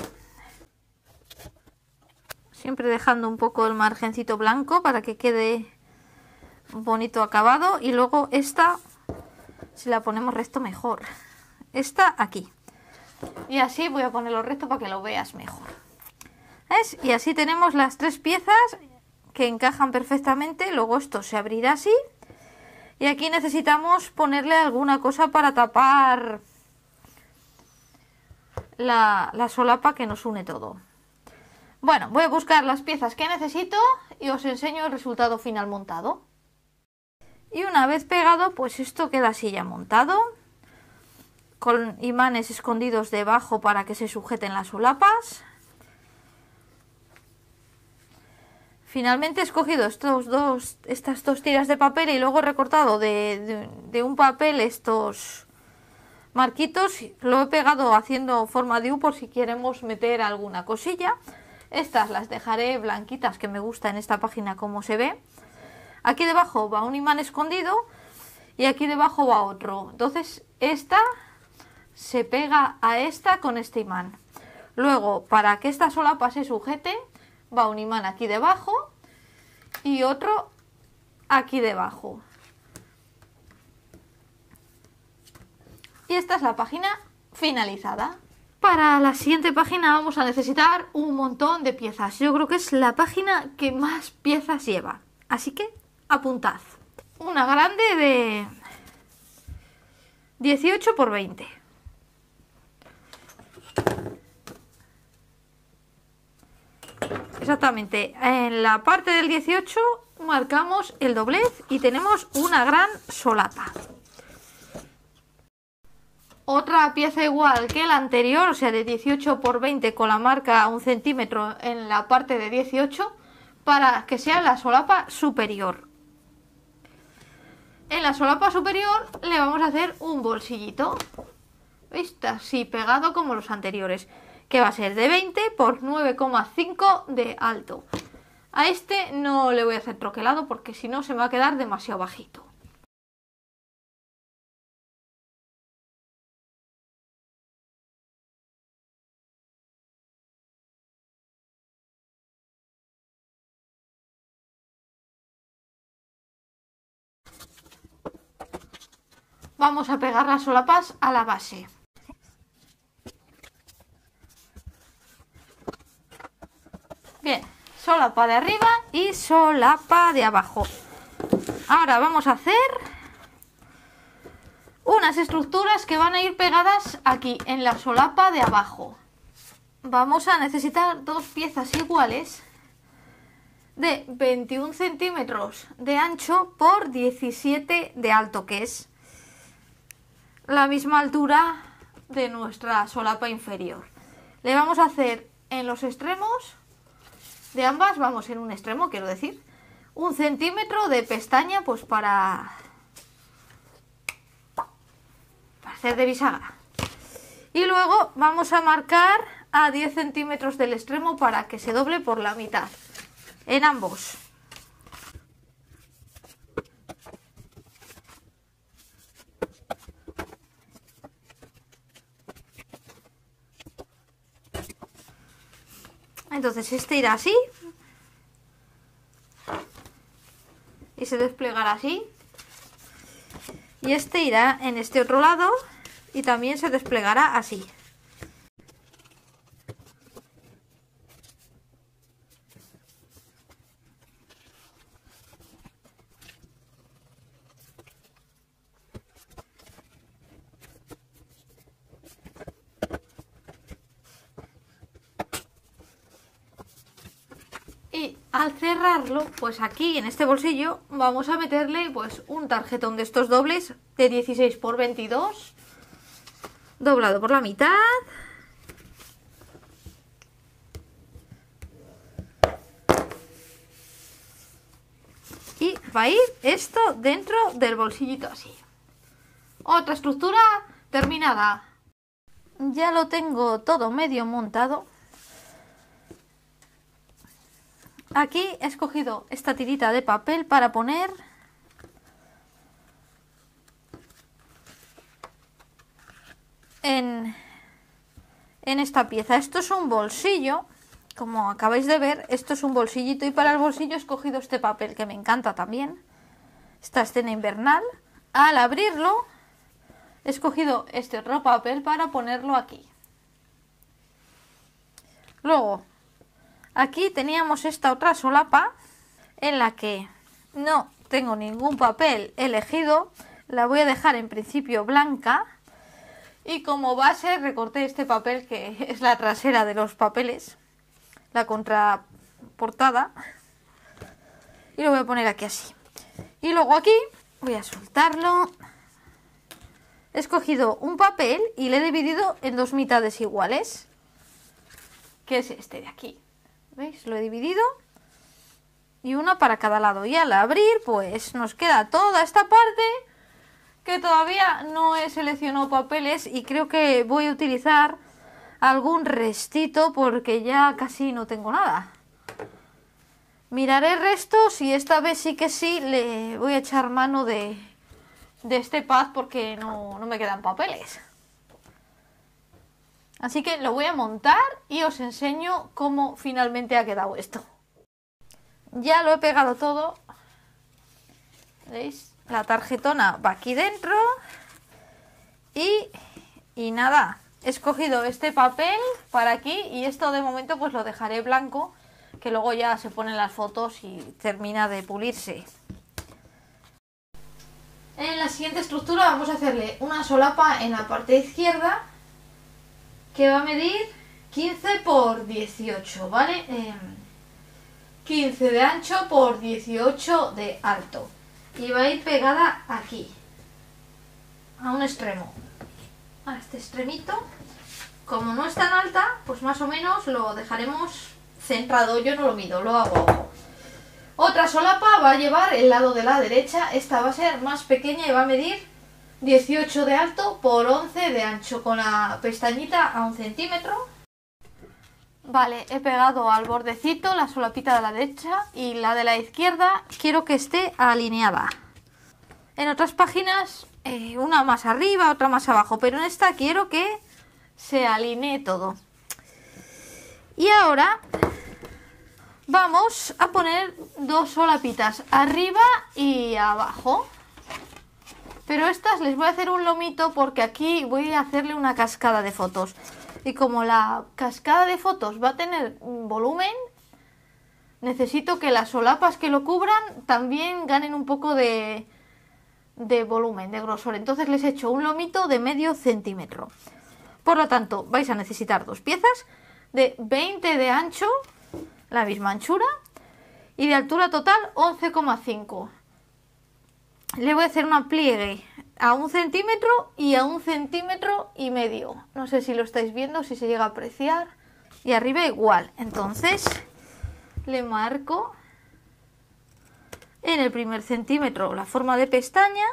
Siempre dejando un poco el margencito blanco para que quede bonito acabado. Y luego esta, si la ponemos recto mejor, esta aquí. Y así voy a ponerlo recto para que lo veas mejor. ¿Ves? Y así tenemos las tres piezas que encajan perfectamente. Luego esto se abrirá así. Y aquí necesitamos ponerle alguna cosa para tapar la solapa que nos une todo. Bueno, voy a buscar las piezas que necesito y os enseño el resultado final montado. Y una vez pegado, pues esto queda así ya montado, con imanes escondidos debajo para que se sujeten las solapas. Finalmente he escogido estas dos tiras de papel y luego he recortado de un papel estos marquitos. Lo he pegado haciendo forma de U por si queremos meter alguna cosilla. Estas las dejaré blanquitas, que me gusta en esta página como se ve. Aquí debajo va un imán escondido y aquí debajo va otro. Entonces esta se pega a esta con este imán. Luego, para que esta solapa se sujete, va un imán aquí debajo y otro aquí debajo. Y esta es la página finalizada. Para la siguiente página vamos a necesitar un montón de piezas. Yo creo que es la página que más piezas lleva. Así que apuntad. Una grande de 18 por 20. Exactamente. En la parte del 18 marcamos el doblez y tenemos una gran solapa. Otra pieza igual que la anterior, o sea de 18 por 20 con la marca 1 centímetro en la parte de 18 para que sea la solapa superior. En la solapa superior le vamos a hacer un bolsillito, ¿veis? Así pegado como los anteriores, que va a ser de 20 por 9,5 de alto. A este no le voy a hacer troquelado porque si no se me va a quedar demasiado bajito. Vamos a pegar las solapas a la base. Bien, solapa de arriba y solapa de abajo. Ahora vamos a hacer unas estructuras que van a ir pegadas aquí en la solapa de abajo. Vamos a necesitar dos piezas iguales de 21 centímetros de ancho por 17 de alto, que es la misma altura de nuestra solapa inferior. Le vamos a hacer en los extremos de ambas, vamos en un extremo quiero decir, 1 centímetro de pestaña pues para hacer de bisagra. Y luego vamos a marcar a 10 centímetros del extremo para que se doble por la mitad en ambos. Entonces este irá así y se desplegará así, y este irá en este otro lado y también se desplegará así. Y al cerrarlo, pues aquí en este bolsillo vamos a meterle pues un tarjetón de estos dobles de 16 por 22, doblado por la mitad. Y va a ir esto dentro del bolsillito así. Otra estructura terminada. Ya lo tengo todo medio montado. Aquí he escogido esta tirita de papel para poner en esta pieza. Esto es un bolsillo, como acabáis de ver, esto es un bolsillito, y para el bolsillo he escogido este papel que me encanta también, esta escena invernal. Al abrirlo he escogido este otro papel para ponerlo aquí. Luego aquí teníamos esta otra solapa en la que no tengo ningún papel elegido, la voy a dejar en principio blanca y como base recorté este papel que es la trasera de los papeles, la contraportada, y lo voy a poner aquí así. Y luego aquí voy a soltarlo. He escogido un papel y le he dividido en dos mitades iguales, que es este de aquí. ¿Veis? Lo he dividido y una para cada lado, y al abrir pues nos queda toda esta parte que todavía no he seleccionado papeles y creo que voy a utilizar algún restito porque ya casi no tengo nada. Miraré restos y esta vez sí que sí le voy a echar mano de este pad porque no me quedan papeles. Así que lo voy a montar y os enseño cómo finalmente ha quedado esto. Ya lo he pegado todo. ¿Veis? La tarjetona va aquí dentro. Y nada, he escogido este papel para aquí y esto de momento pues lo dejaré blanco, que luego ya se ponen las fotos y termina de pulirse. En la siguiente estructura vamos a hacerle una solapa en la parte izquierda que va a medir 15 por 18, ¿vale? 15 de ancho por 18 de alto y va a ir pegada aquí, a un extremo, a este extremito. Como no es tan alta, pues más o menos lo dejaremos centrado, yo no lo mido, lo hago abajo. Otra solapa va a llevar el lado de la derecha, esta va a ser más pequeña y va a medir 18 de alto por 11 de ancho, con la pestañita a 1 centímetro. Vale, he pegado al bordecito la solapita de la derecha y la de la izquierda quiero que esté alineada. En otras páginas una más arriba, otra más abajo, pero en esta quiero que se alinee todo. Y ahora vamos a poner 2 solapitas arriba y abajo. Pero estas les voy a hacer un lomito porque aquí voy a hacerle una cascada de fotos. Y como la cascada de fotos va a tener volumen, necesito que las solapas que lo cubran también ganen un poco de volumen, de grosor. Entonces les he hecho un lomito de medio centímetro. Por lo tanto, vais a necesitar 2 piezas de 20 de ancho, la misma anchura, y de altura total 11,5. Le voy a hacer una pliegue a 1 centímetro y a 1,5 centímetros. No sé si lo estáis viendo, si se llega a apreciar. Y arriba igual. Entonces le marco en el primer centímetro la forma de pestaña.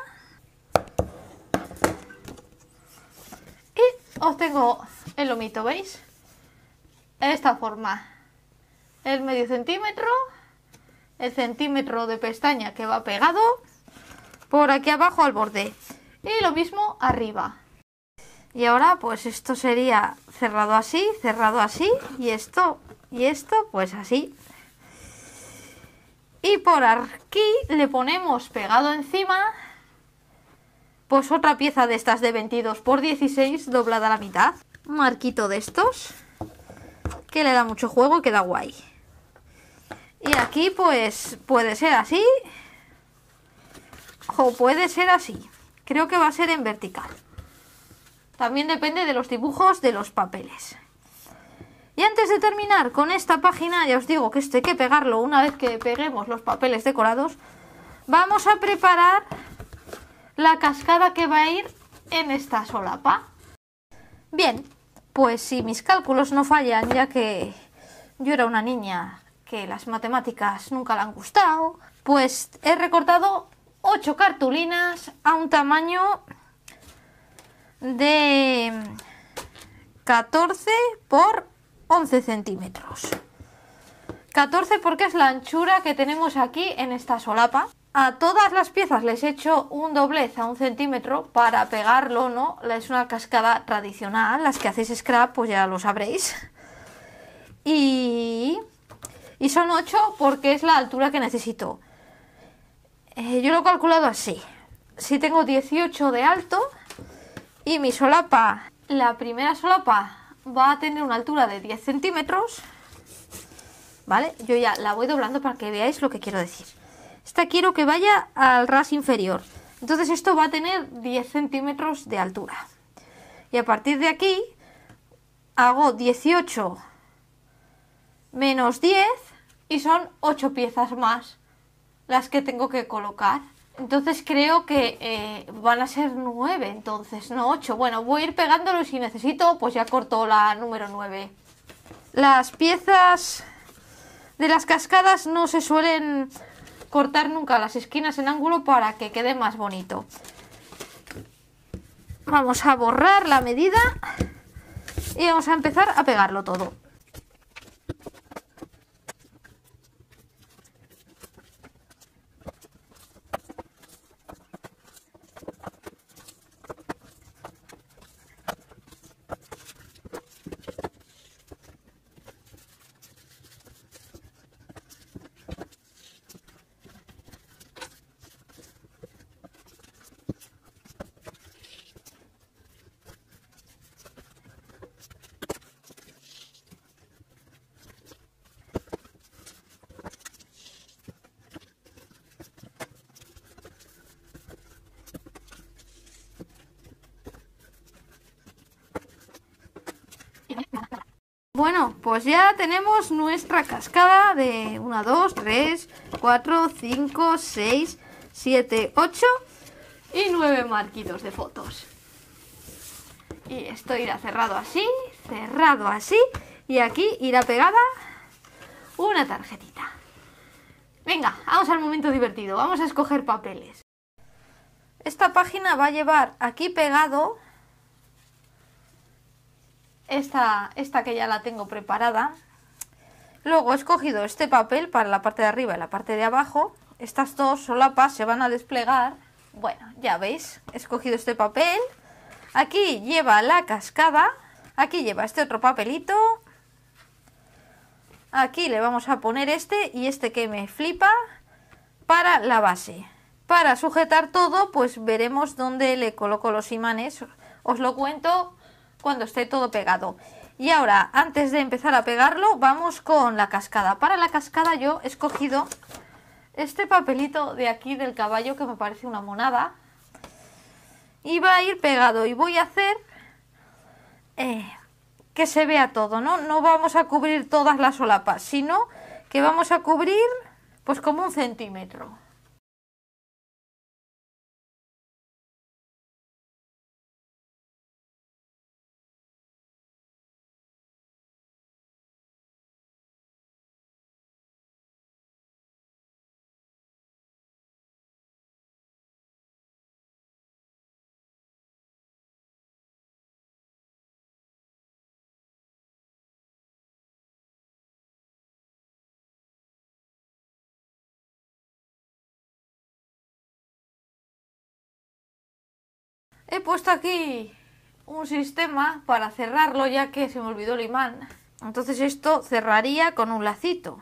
Y obtengo el lomito, ¿veis? Esta forma. El medio centímetro, el centímetro de pestaña que va pegado por aquí abajo al borde y lo mismo arriba. Y ahora pues esto sería cerrado así y esto pues así. Y por aquí le ponemos pegado encima pues otra pieza de estas de 22 por 16 doblada a la mitad. Un marquito de estos que le da mucho juego y queda guay. Y aquí pues puede ser así o puede ser así. Creo que va a ser en vertical. También depende de los dibujos de los papeles. Y antes de terminar con esta página, ya os digo que esto hay que pegarlo una vez que peguemos los papeles decorados. Vamos a preparar la cascada que va a ir en esta solapa. Bien, pues si mis cálculos no fallan, ya que yo era una niña que las matemáticas nunca le han gustado, pues he recortado 8 cartulinas a un tamaño de 14 por 11 centímetros. 14 porque es la anchura que tenemos aquí en esta solapa. A todas las piezas les he hecho un doblez a 1 centímetro para pegarlo, ¿no? Es una cascada tradicional, las que hacéis scrap pues ya lo sabréis. Y son 8 porque es la altura que necesito. Yo lo he calculado así. Si tengo 18 de alto y mi solapa, la primera solapa va a tener una altura de 10 centímetros, ¿vale? Yo ya la voy doblando para que veáis lo que quiero decir. Esta quiero que vaya al ras inferior. Entonces esto va a tener 10 centímetros de altura. Y a partir de aquí hago 18 menos 10 y son 8 piezas más las que tengo que colocar. Entonces creo que van a ser 9, entonces, no 8. Bueno, voy a ir pegándolo y si necesito, pues ya corto la número 9. Las piezas de las cascadas no se suelen cortar nunca las esquinas en ángulo para que quede más bonito. Vamos a borrar la medida y vamos a empezar a pegarlo todo. Bueno, pues ya tenemos nuestra cascada de 1, 2, 3, 4, 5, 6, 7, 8 y 9 marquitos de fotos. Y esto irá cerrado así, y aquí irá pegada una tarjetita. Venga, vamos al momento divertido, vamos a escoger papeles. Esta página va a llevar aquí pegado esta que ya la tengo preparada. Luego he escogido este papel para la parte de arriba y la parte de abajo. Estas dos solapas se van a desplegar. Bueno, ya veis, he escogido este papel. Aquí lleva la cascada. Aquí lleva este otro papelito. Aquí le vamos a poner este y este que me flipa para la base. Para sujetar todo, pues veremos dónde le coloco los imanes. Os lo cuento cuando esté todo pegado. Y ahora, antes de empezar a pegarlo, vamos con la cascada. Para la cascada yo he escogido este papelito de aquí del caballo que me parece una monada. Y va a ir pegado y voy a hacer que se vea todo, ¿no? No vamos a cubrir todas las solapas, sino que vamos a cubrir pues como 1 centímetro. He puesto aquí un sistema para cerrarlo ya que se me olvidó el imán. Entonces esto cerraría con un lacito.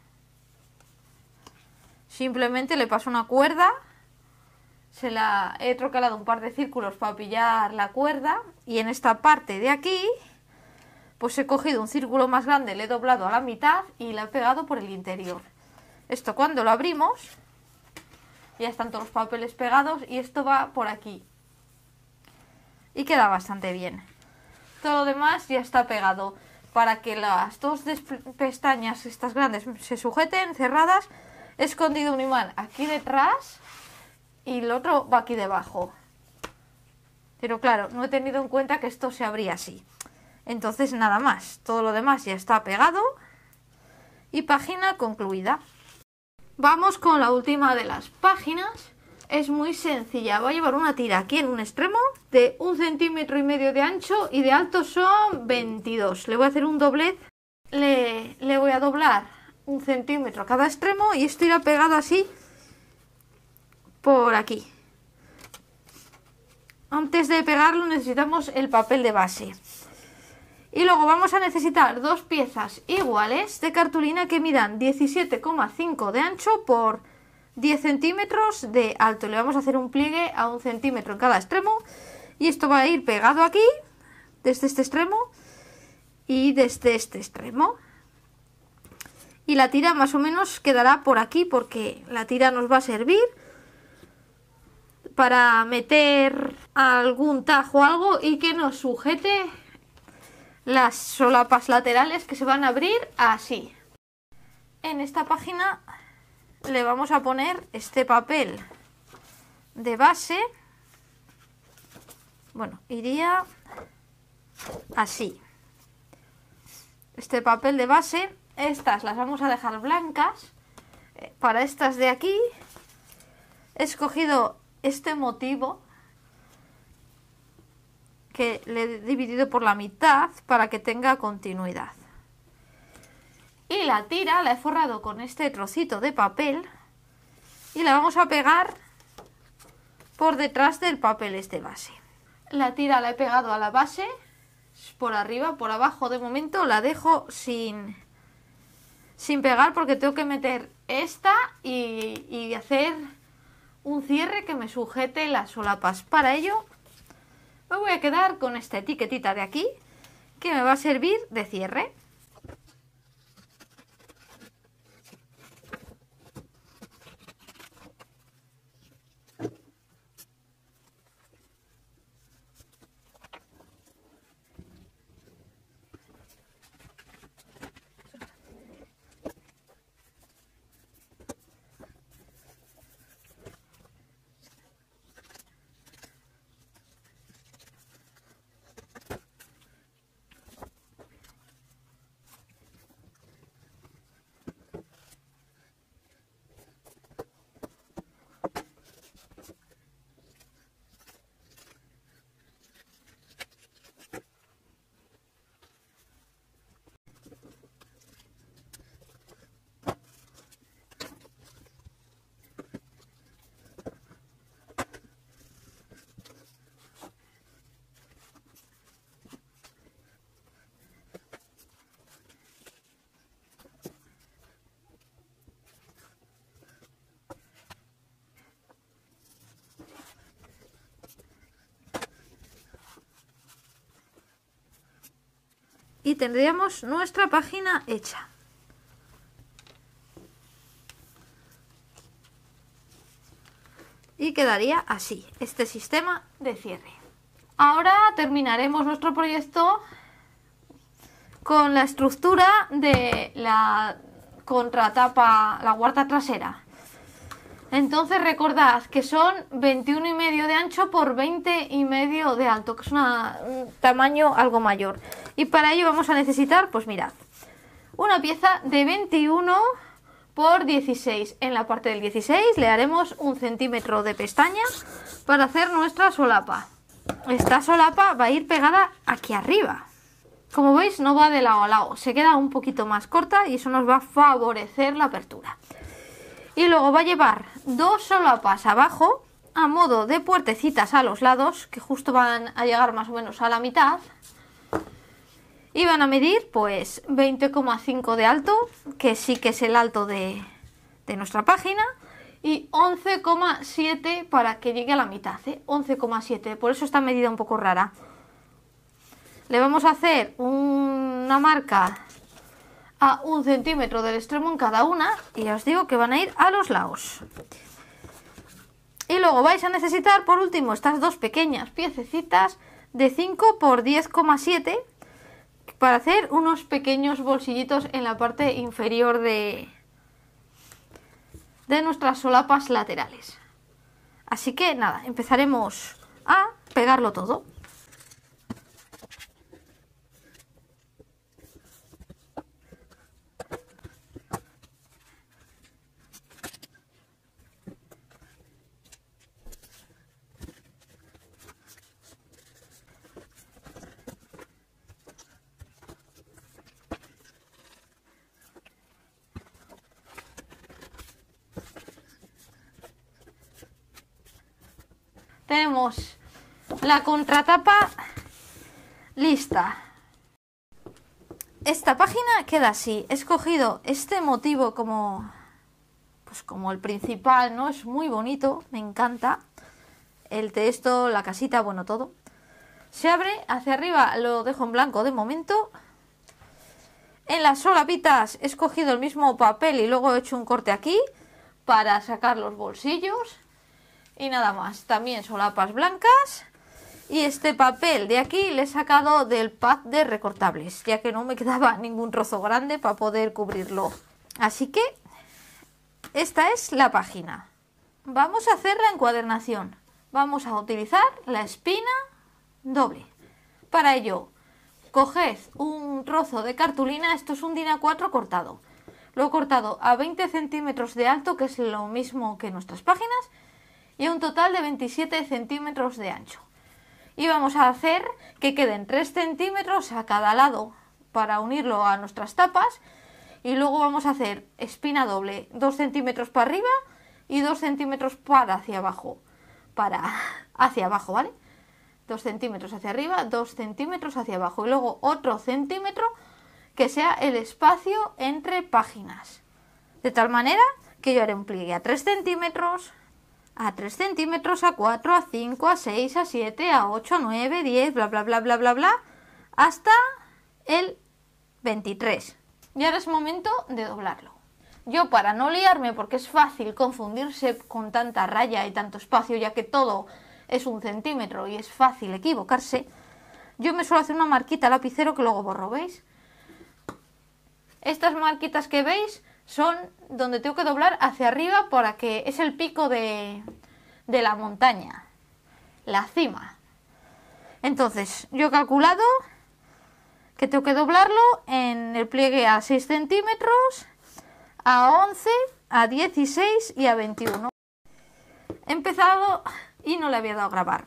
Simplemente le paso una cuerda. Se la he trocalado un par de círculos para pillar la cuerda. Y en esta parte de aquí, pues he cogido un círculo más grande, le he doblado a la mitad y la he pegado por el interior. Esto cuando lo abrimos, ya están todos los papeles pegados y esto va por aquí. Y queda bastante bien. Todo lo demás ya está pegado. Para que las dos pestañas estas grandes se sujeten cerradas, he escondido un imán aquí detrás y el otro va aquí debajo. Pero claro, no he tenido en cuenta que esto se abría así. Entonces nada más, todo lo demás ya está pegado y página concluida. Vamos con la última de las páginas. Es muy sencilla, va a llevar una tira aquí en un extremo de 1,5 centímetros de ancho y de alto son 22. Le voy a hacer un doblez, le voy a doblar 1 centímetro a cada extremo y esto irá pegado así por aquí. Antes de pegarlo necesitamos el papel de base. Y luego vamos a necesitar dos piezas iguales de cartulina que midan 17,5 de ancho por 10 centímetros de alto. Le vamos a hacer un pliegue a 1 centímetro en cada extremo y esto va a ir pegado aquí desde este extremo y desde este extremo, y la tira más o menos quedará por aquí porque la tira nos va a servir para meter algún tajo o algo y que nos sujete las solapas laterales que se van a abrir así. En esta página le vamos a poner este papel de base. Bueno, iría así. Este papel de base, estas las vamos a dejar blancas. Para estas de aquí he escogido este motivo que le he dividido por la mitad para que tenga continuidad. Y la tira la he forrado con este trocito de papel y la vamos a pegar por detrás del papel este base. La tira la he pegado a la base, por arriba, por abajo de momento la dejo sin pegar porque tengo que meter esta y hacer un cierre que me sujete las solapas. Para ello me voy a quedar con esta etiquetita de aquí que me va a servir de cierre. y tendríamos nuestra página hecha. Y quedaría así, este sistema de cierre. Ahora terminaremos nuestro proyecto con la estructura de la contratapa, la guarda trasera. Entonces recordad que son 21,5 de ancho por 20,5 de alto, que es un tamaño algo mayor. Y para ello vamos a necesitar, pues mirad, una pieza de 21 por 16. En la parte del 16 le haremos 1 centímetro de pestaña para hacer nuestra solapa. Esta solapa va a ir pegada aquí arriba. Como veis, no va de lado a lado, se queda un poquito más corta y eso nos va a favorecer la apertura. Y luego va a llevar 2 solapas abajo a modo de puertecitas a los lados, que justo van a llegar más o menos a la mitad. Y van a medir pues 20,5 de alto, que sí que es el alto de nuestra página, y 11,7 para que llegue a la mitad, 11,7, por eso está medida un poco rara. Le vamos a hacer una marca a 1 centímetro del extremo en cada una y ya os digo que van a ir a los lados. Y luego vais a necesitar por último estas dos pequeñas piececitas de 5 por 10,7 para hacer unos pequeños bolsillitos en la parte inferior de nuestras solapas laterales. Así que nada, empezaremos a pegarlo todo. Tenemos la contratapa lista. Esta página queda así. He escogido este motivo como el principal, ¿no? Es muy bonito, me encanta. El texto, la casita, bueno, todo. Se abre hacia arriba, lo dejo en blanco de momento. En las solapitas he escogido el mismo papel y luego he hecho un corte aquí para sacar los bolsillos. Y nada más, también solapas blancas. Y este papel de aquí le he sacado del pack de recortables, ya que no me quedaba ningún trozo grande para poder cubrirlo. Así que esta es la página. Vamos a hacer la encuadernación. Vamos a utilizar la espina doble. Para ello, coged un trozo de cartulina, esto es un DIN A4 cortado. Lo he cortado a 20 centímetros de alto, que es lo mismo que nuestras páginas, y a un total de 27 centímetros de ancho. Y vamos a hacer que queden 3 centímetros a cada lado para unirlo a nuestras tapas. Y luego vamos a hacer espina doble, 2 centímetros para arriba y 2 centímetros para hacia abajo. Hacia abajo, ¿vale? 2 centímetros hacia arriba, 2 centímetros hacia abajo. Y luego otro centímetro que sea el espacio entre páginas. De tal manera que yo haré un pliegue a 3 centímetros... a 3 centímetros, a 4, a 5, a 6, a 7, a 8, 9, 10, bla, bla, bla, bla, bla, bla, hasta el 23. Y ahora es momento de doblarlo. Yo, para no liarme, porque es fácil confundirse con tanta raya y tanto espacio, ya que todo es 1 centímetro y es fácil equivocarse, yo me suelo hacer una marquita a lapicero que luego borro, ¿veis? Estas marquitas que veis son donde tengo que doblar hacia arriba para que es el pico de la montaña, la cima. Entonces, yo he calculado que tengo que doblarlo en el pliegue a 6 centímetros, a 11, a 16 y a 21. He empezado y no le había dado a grabar.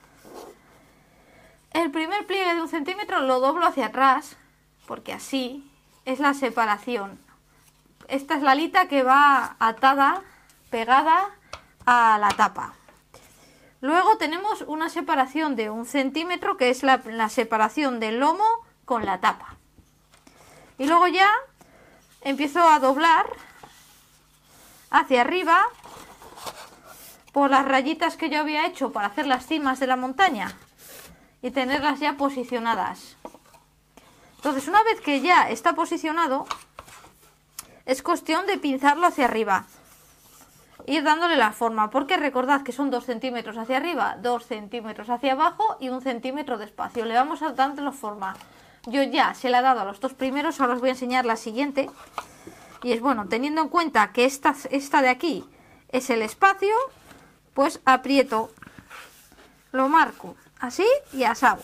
El primer pliegue de 1 centímetro lo doblo hacia atrás, porque así es la separación. Esta es la alita que va atada, pegada a la tapa. Luego tenemos una separación de 1 centímetro, que es la separación del lomo con la tapa. Y luego ya empiezo a doblar hacia arriba por las rayitas que yo había hecho para hacer las cimas de la montaña y tenerlas ya posicionadas. Entonces, una vez que ya está posicionado, es cuestión de pinzarlo hacia arriba, ir dándole la forma, porque recordad que son 2 centímetros hacia arriba, 2 centímetros hacia abajo y 1 centímetro de espacio. Le vamos a darle forma. Yo ya se la he dado a los 2 primeros, ahora os voy a enseñar la siguiente. Y es bueno, teniendo en cuenta que esta de aquí es el espacio, pues aprieto, lo marco así y asabo.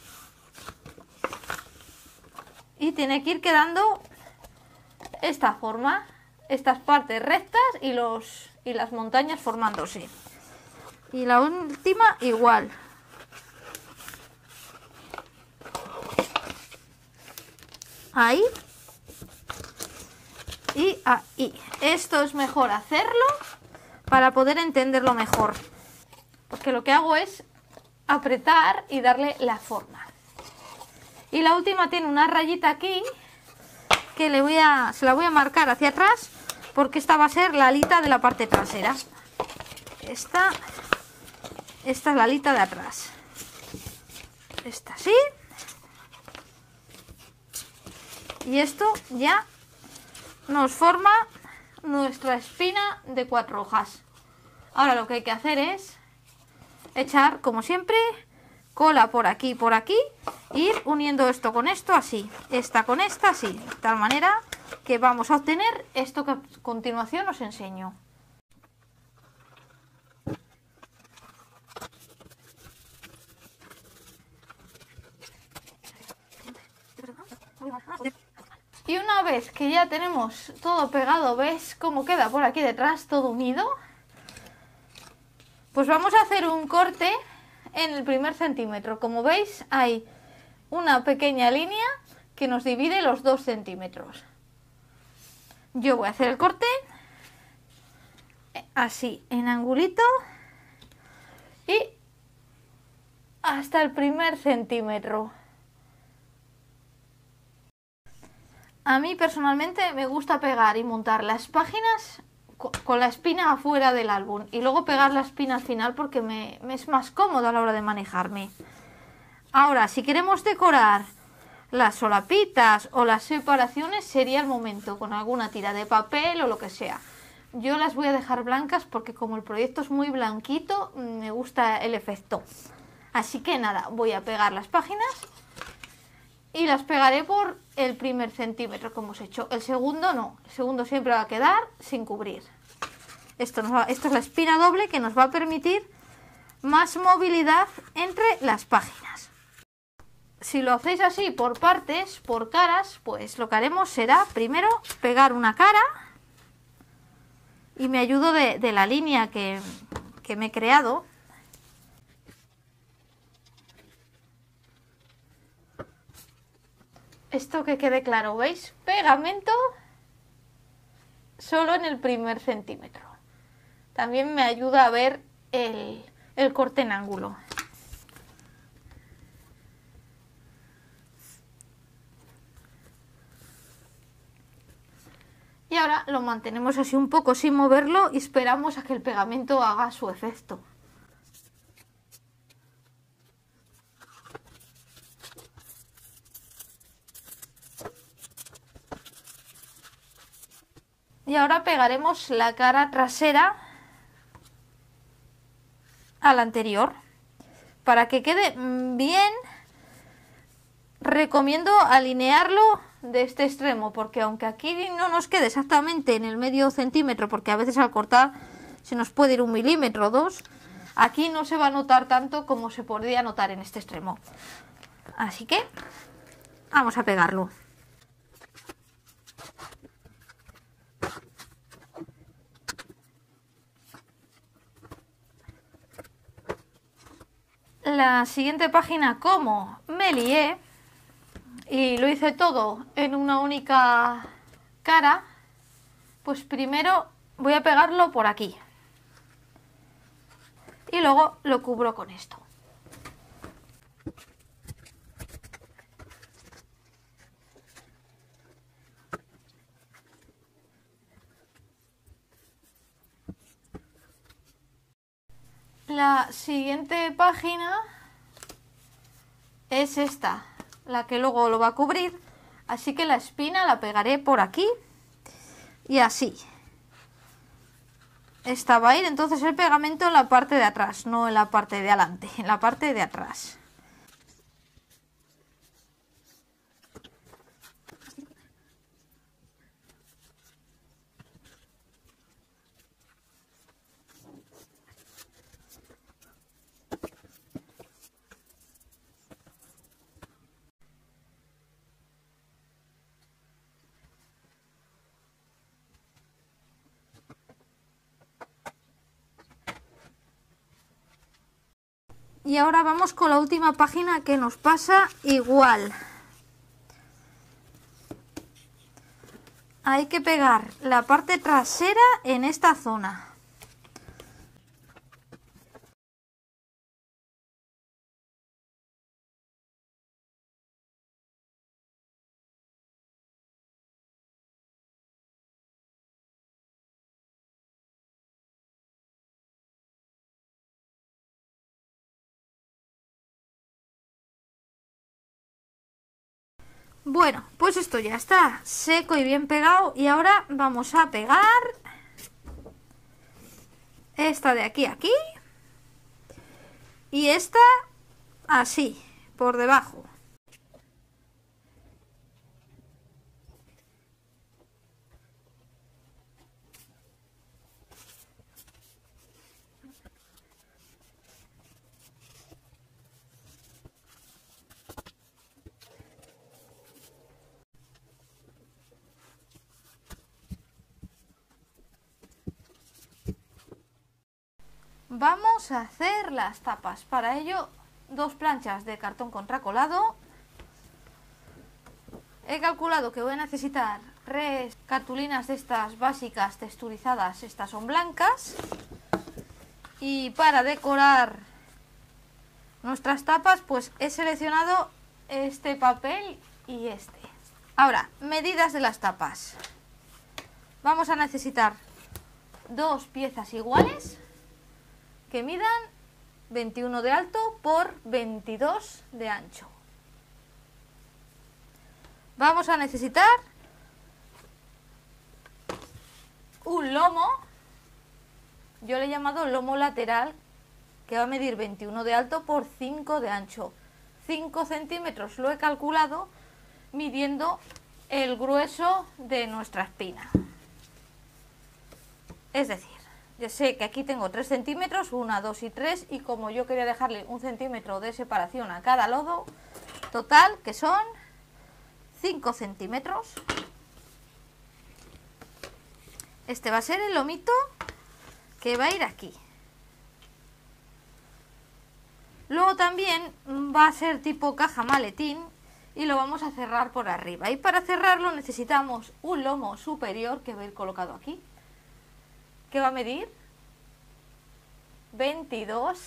Y tiene que ir quedando esta forma, estas partes rectas y las montañas formándose. Y la última igual. Ahí y ahí. Esto es mejor hacerlo para poder entenderlo mejor, porque lo que hago es apretar y darle la forma. Y la última tiene una rayita aquí que se la voy a marcar hacia atrás, porque esta va a ser la alita de la parte trasera. Esta es la alita de atrás. Esta así. Y esto ya nos forma nuestra espina de 4 hojas. Ahora lo que hay que hacer es echar, como siempre, cola por aquí y por aquí, ir uniendo esto con esto así, esta con esta así, de tal manera que vamos a obtener esto que a continuación os enseño. Y una vez que ya tenemos todo pegado, ¿ves cómo queda por aquí detrás todo unido? Pues vamos a hacer un corte en el primer centímetro. Como veis, hay una pequeña línea que nos divide los 2 centímetros. Yo voy a hacer el corte así, en angulito, y hasta el primer centímetro. A mí personalmente me gusta pegar y montar las páginas con la espina afuera del álbum y luego pegar la espina al final, porque me es más cómodo a la hora de manejarme. Ahora, si queremos decorar las solapitas o las separaciones, sería el momento con alguna tira de papel o lo que sea. Yo las voy a dejar blancas porque como el proyecto es muy blanquito, me gusta el efecto. Así que nada, voy a pegar las páginas y las pegaré por el primer centímetro como os he hecho. El segundo no, el segundo siempre va a quedar sin cubrir. Esto es la espina doble que nos va a permitir más movilidad entre las páginas. Si lo hacéis así por partes, por caras, pues lo que haremos será primero pegar una cara, y me ayudo de la línea que me he creado. Esto que quede claro, ¿veis? Pegamento solo en el primer centímetro. También me ayuda a ver el corte en ángulo. Y ahora lo mantenemos así un poco sin moverlo y esperamos a que el pegamento haga su efecto. Y ahora pegaremos la cara trasera a la anterior. Para que quede bien, recomiendo alinearlo de este extremo, porque aunque aquí no nos quede exactamente en el medio centímetro, porque a veces al cortar se nos puede ir 1 milímetro o 2, aquí no se va a notar tanto como se podría notar en este extremo. Así que vamos a pegarlo. La siguiente página, como me lié y lo hice todo en una única cara, pues primero voy a pegarlo por aquí y luego lo cubro con esto. La siguiente página es esta, la que luego lo va a cubrir, Así que la espina la pegaré por aquí y así. Esta va a ir entonces el pegamento en la parte de atrás, no en la parte de adelante, en la parte de atrás. Y ahora vamos con la última página que nos pasa igual. Hay que pegar la parte trasera en esta zona. Bueno, pues esto ya está seco y bien pegado y ahora vamos a pegar esta de aquí a aquí y esta así, por debajo. Vamos a hacer las tapas. Para ello, 2 planchas de cartón contracolado. He calculado que voy a necesitar 3 cartulinas de estas básicas texturizadas. Estas son blancas. Y para decorar nuestras tapas, pues he seleccionado este papel y este. Ahora, medidas de las tapas. Vamos a necesitar 2 piezas iguales que midan 21 de alto por 22 de ancho. Vamos a necesitar un lomo, yo le he llamado lomo lateral, que va a medir 21 de alto por 5 de ancho. 5 centímetros lo he calculado midiendo el grueso de nuestra espina. Es decir, yo sé que aquí tengo 3 centímetros, 1, 2 y 3, y como yo quería dejarle 1 centímetro de separación a cada lado, total que son 5 centímetros. Este va a ser el lomito que va a ir aquí. Luego también va a ser tipo caja maletín y lo vamos a cerrar por arriba. Y para cerrarlo necesitamos un lomo superior que va a ir colocado aquí, que va a medir 22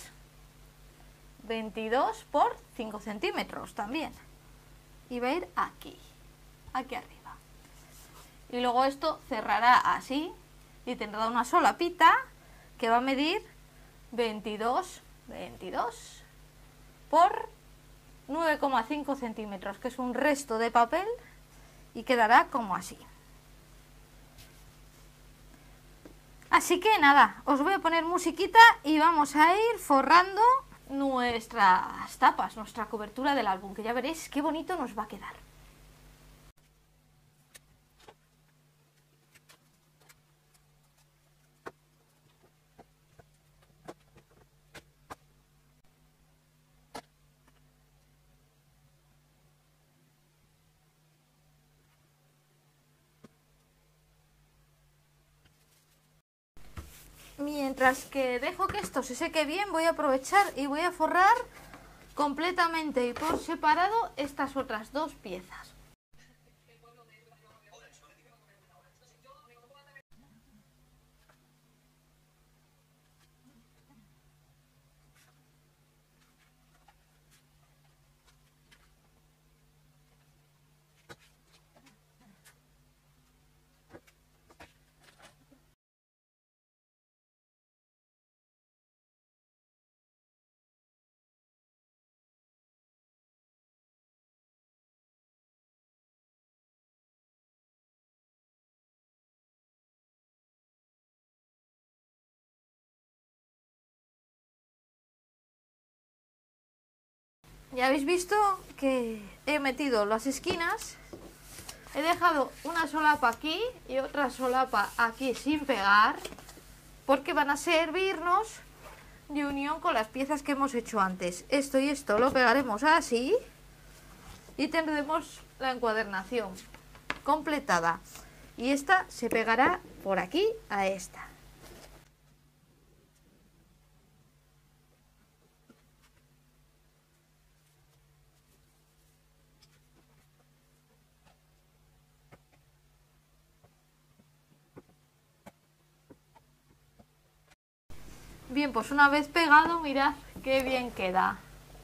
por 5 centímetros también. Y va a ir aquí arriba. Y luego esto cerrará así y tendrá una sola pita que va a medir 22 por 9,5 centímetros, que es un resto de papel, y quedará como así. Así que nada, os voy a poner musiquita y vamos a ir forrando nuestras tapas, nuestra cobertura del álbum, que ya veréis qué bonito nos va a quedar. Mientras que dejo que esto se seque bien, voy a aprovechar y voy a forrar completamente y por separado estas otras 2 piezas. Ya habéis visto que he metido las esquinas, he dejado una solapa aquí y otra solapa aquí sin pegar, porque van a servirnos de unión con las piezas que hemos hecho antes. Esto y esto lo pegaremos así y tendremos la encuadernación completada. Y esta se pegará por aquí a esta. Bien, pues una vez pegado, mirad qué bien queda.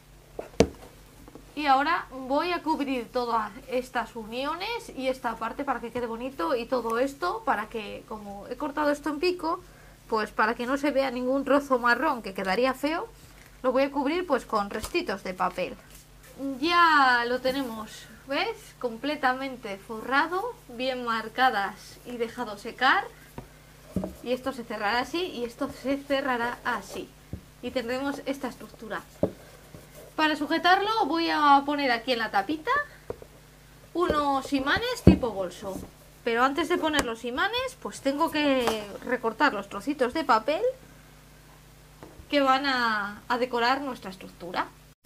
Y ahora voy a cubrir todas estas uniones y esta parte para que quede bonito, y todo esto para que, como he cortado esto en pico, pues para que no se vea ningún trozo marrón que quedaría feo, lo voy a cubrir pues con restitos de papel. Ya lo tenemos, ¿ves? Completamente forrado, bien marcadas y dejado secar. Y esto se cerrará así y esto se cerrará así. Y tendremos esta estructura. Para sujetarlo voy a poner aquí en la tapita unos imanes tipo bolso. Pero antes de poner los imanes, pues tengo que recortar los trocitos de papel que van a decorar nuestra estructura.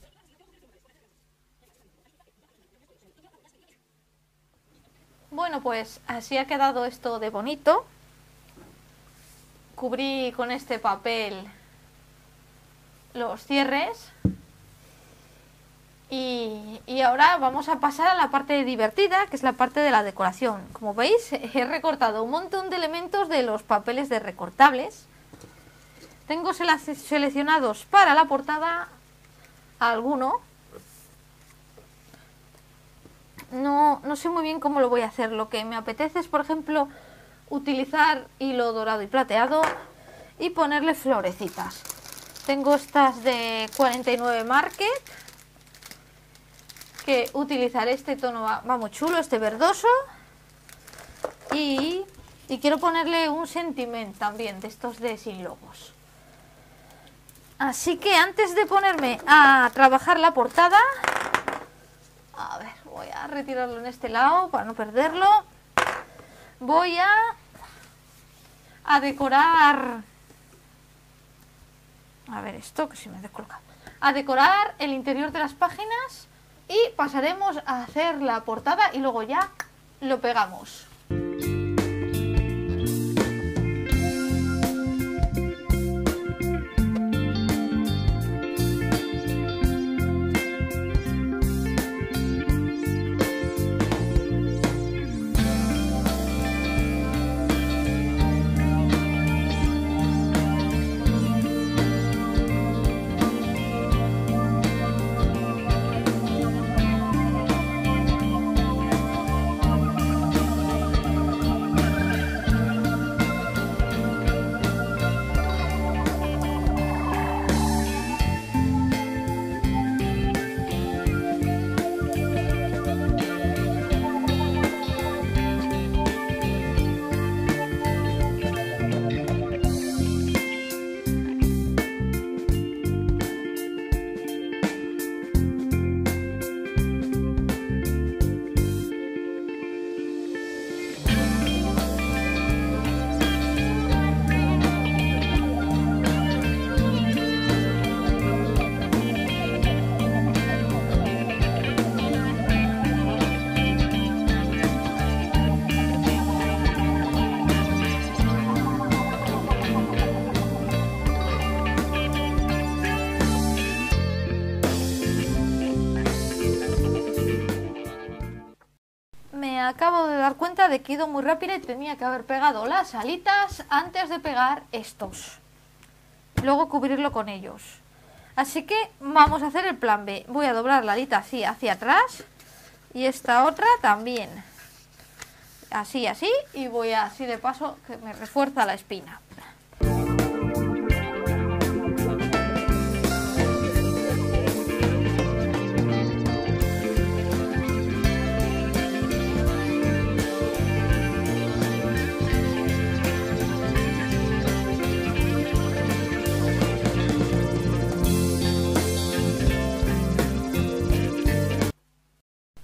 Bueno, pues así ha quedado esto de bonito. Cubrí con este papel los cierres. Y ahora vamos a pasar a la parte divertida, que es la parte de la decoración. Como veis, he recortado un montón de elementos de los papeles de recortables. Tengo seleccionados para la portada alguno. No sé muy bien cómo lo voy a hacer. Lo que me apetece es, por ejemplo, utilizar hilo dorado y plateado y ponerle florecitas. Tengo estas de 49 Market, que utilizaré. Este tono va muy chulo, este verdoso, y quiero ponerle un sentiment también de estos de sin logos. Así que antes de ponerme a trabajar la portada, a ver, voy a retirarlo en este lado para no perderlo. Voy a decorar, a ver, esto que se me ha descolgado, a decorar el interior de las páginas. Y pasaremos a hacer la portada y luego ya lo pegamos. Acabo de dar cuenta de que he ido muy rápido y tenía que haber pegado las alitas antes de pegar estos, luego cubrirlo con ellos. Así que vamos a hacer el plan B. Voy a doblar la alita así hacia atrás y esta otra también así, y voy así de paso, que me refuerza la espina.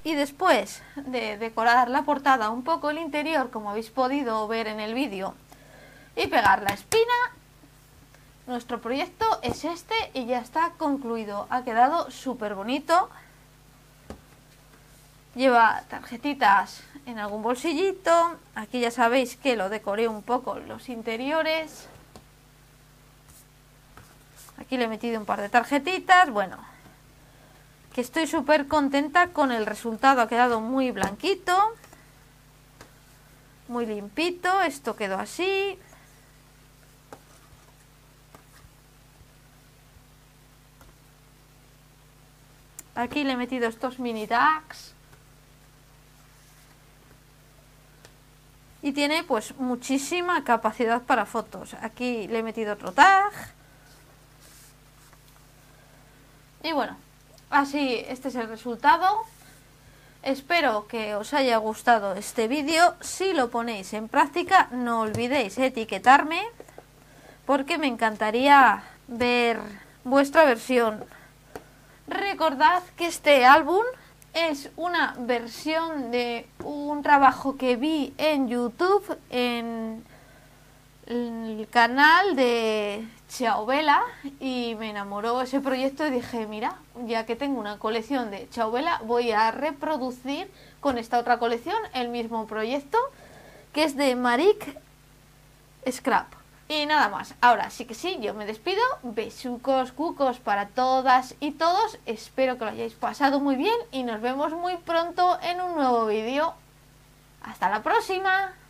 Y después de decorar la portada un poco el interior, como habéis podido ver en el vídeo, y pegar la espina, nuestro proyecto es este y ya está concluido. Ha quedado súper bonito. Lleva tarjetitas en algún bolsillito. Aquí ya sabéis que lo decoré un poco los interiores. Aquí le he metido un par de tarjetitas. Bueno, que estoy súper contenta con el resultado. Ha quedado muy blanquito, muy limpito. Esto quedó así. Aquí le he metido estos mini tags. Y tiene pues muchísima capacidad para fotos. Aquí le he metido otro tag. Y bueno, así este es el resultado. Espero que os haya gustado este vídeo. Si lo ponéis en práctica, no olvidéis etiquetarme, porque me encantaría ver vuestra versión. Recordad que este álbum es una versión de un trabajo que vi en YouTube, en el canal de Chauvela, y me enamoró ese proyecto y dije, mira, ya que tengo una colección de Chauvela, voy a reproducir con esta otra colección el mismo proyecto, que es de Marik Scrap. Y nada más, ahora sí que sí, yo me despido. Besucos, cucos para todas y todos. Espero que lo hayáis pasado muy bien y nos vemos muy pronto en un nuevo vídeo. ¡Hasta la próxima!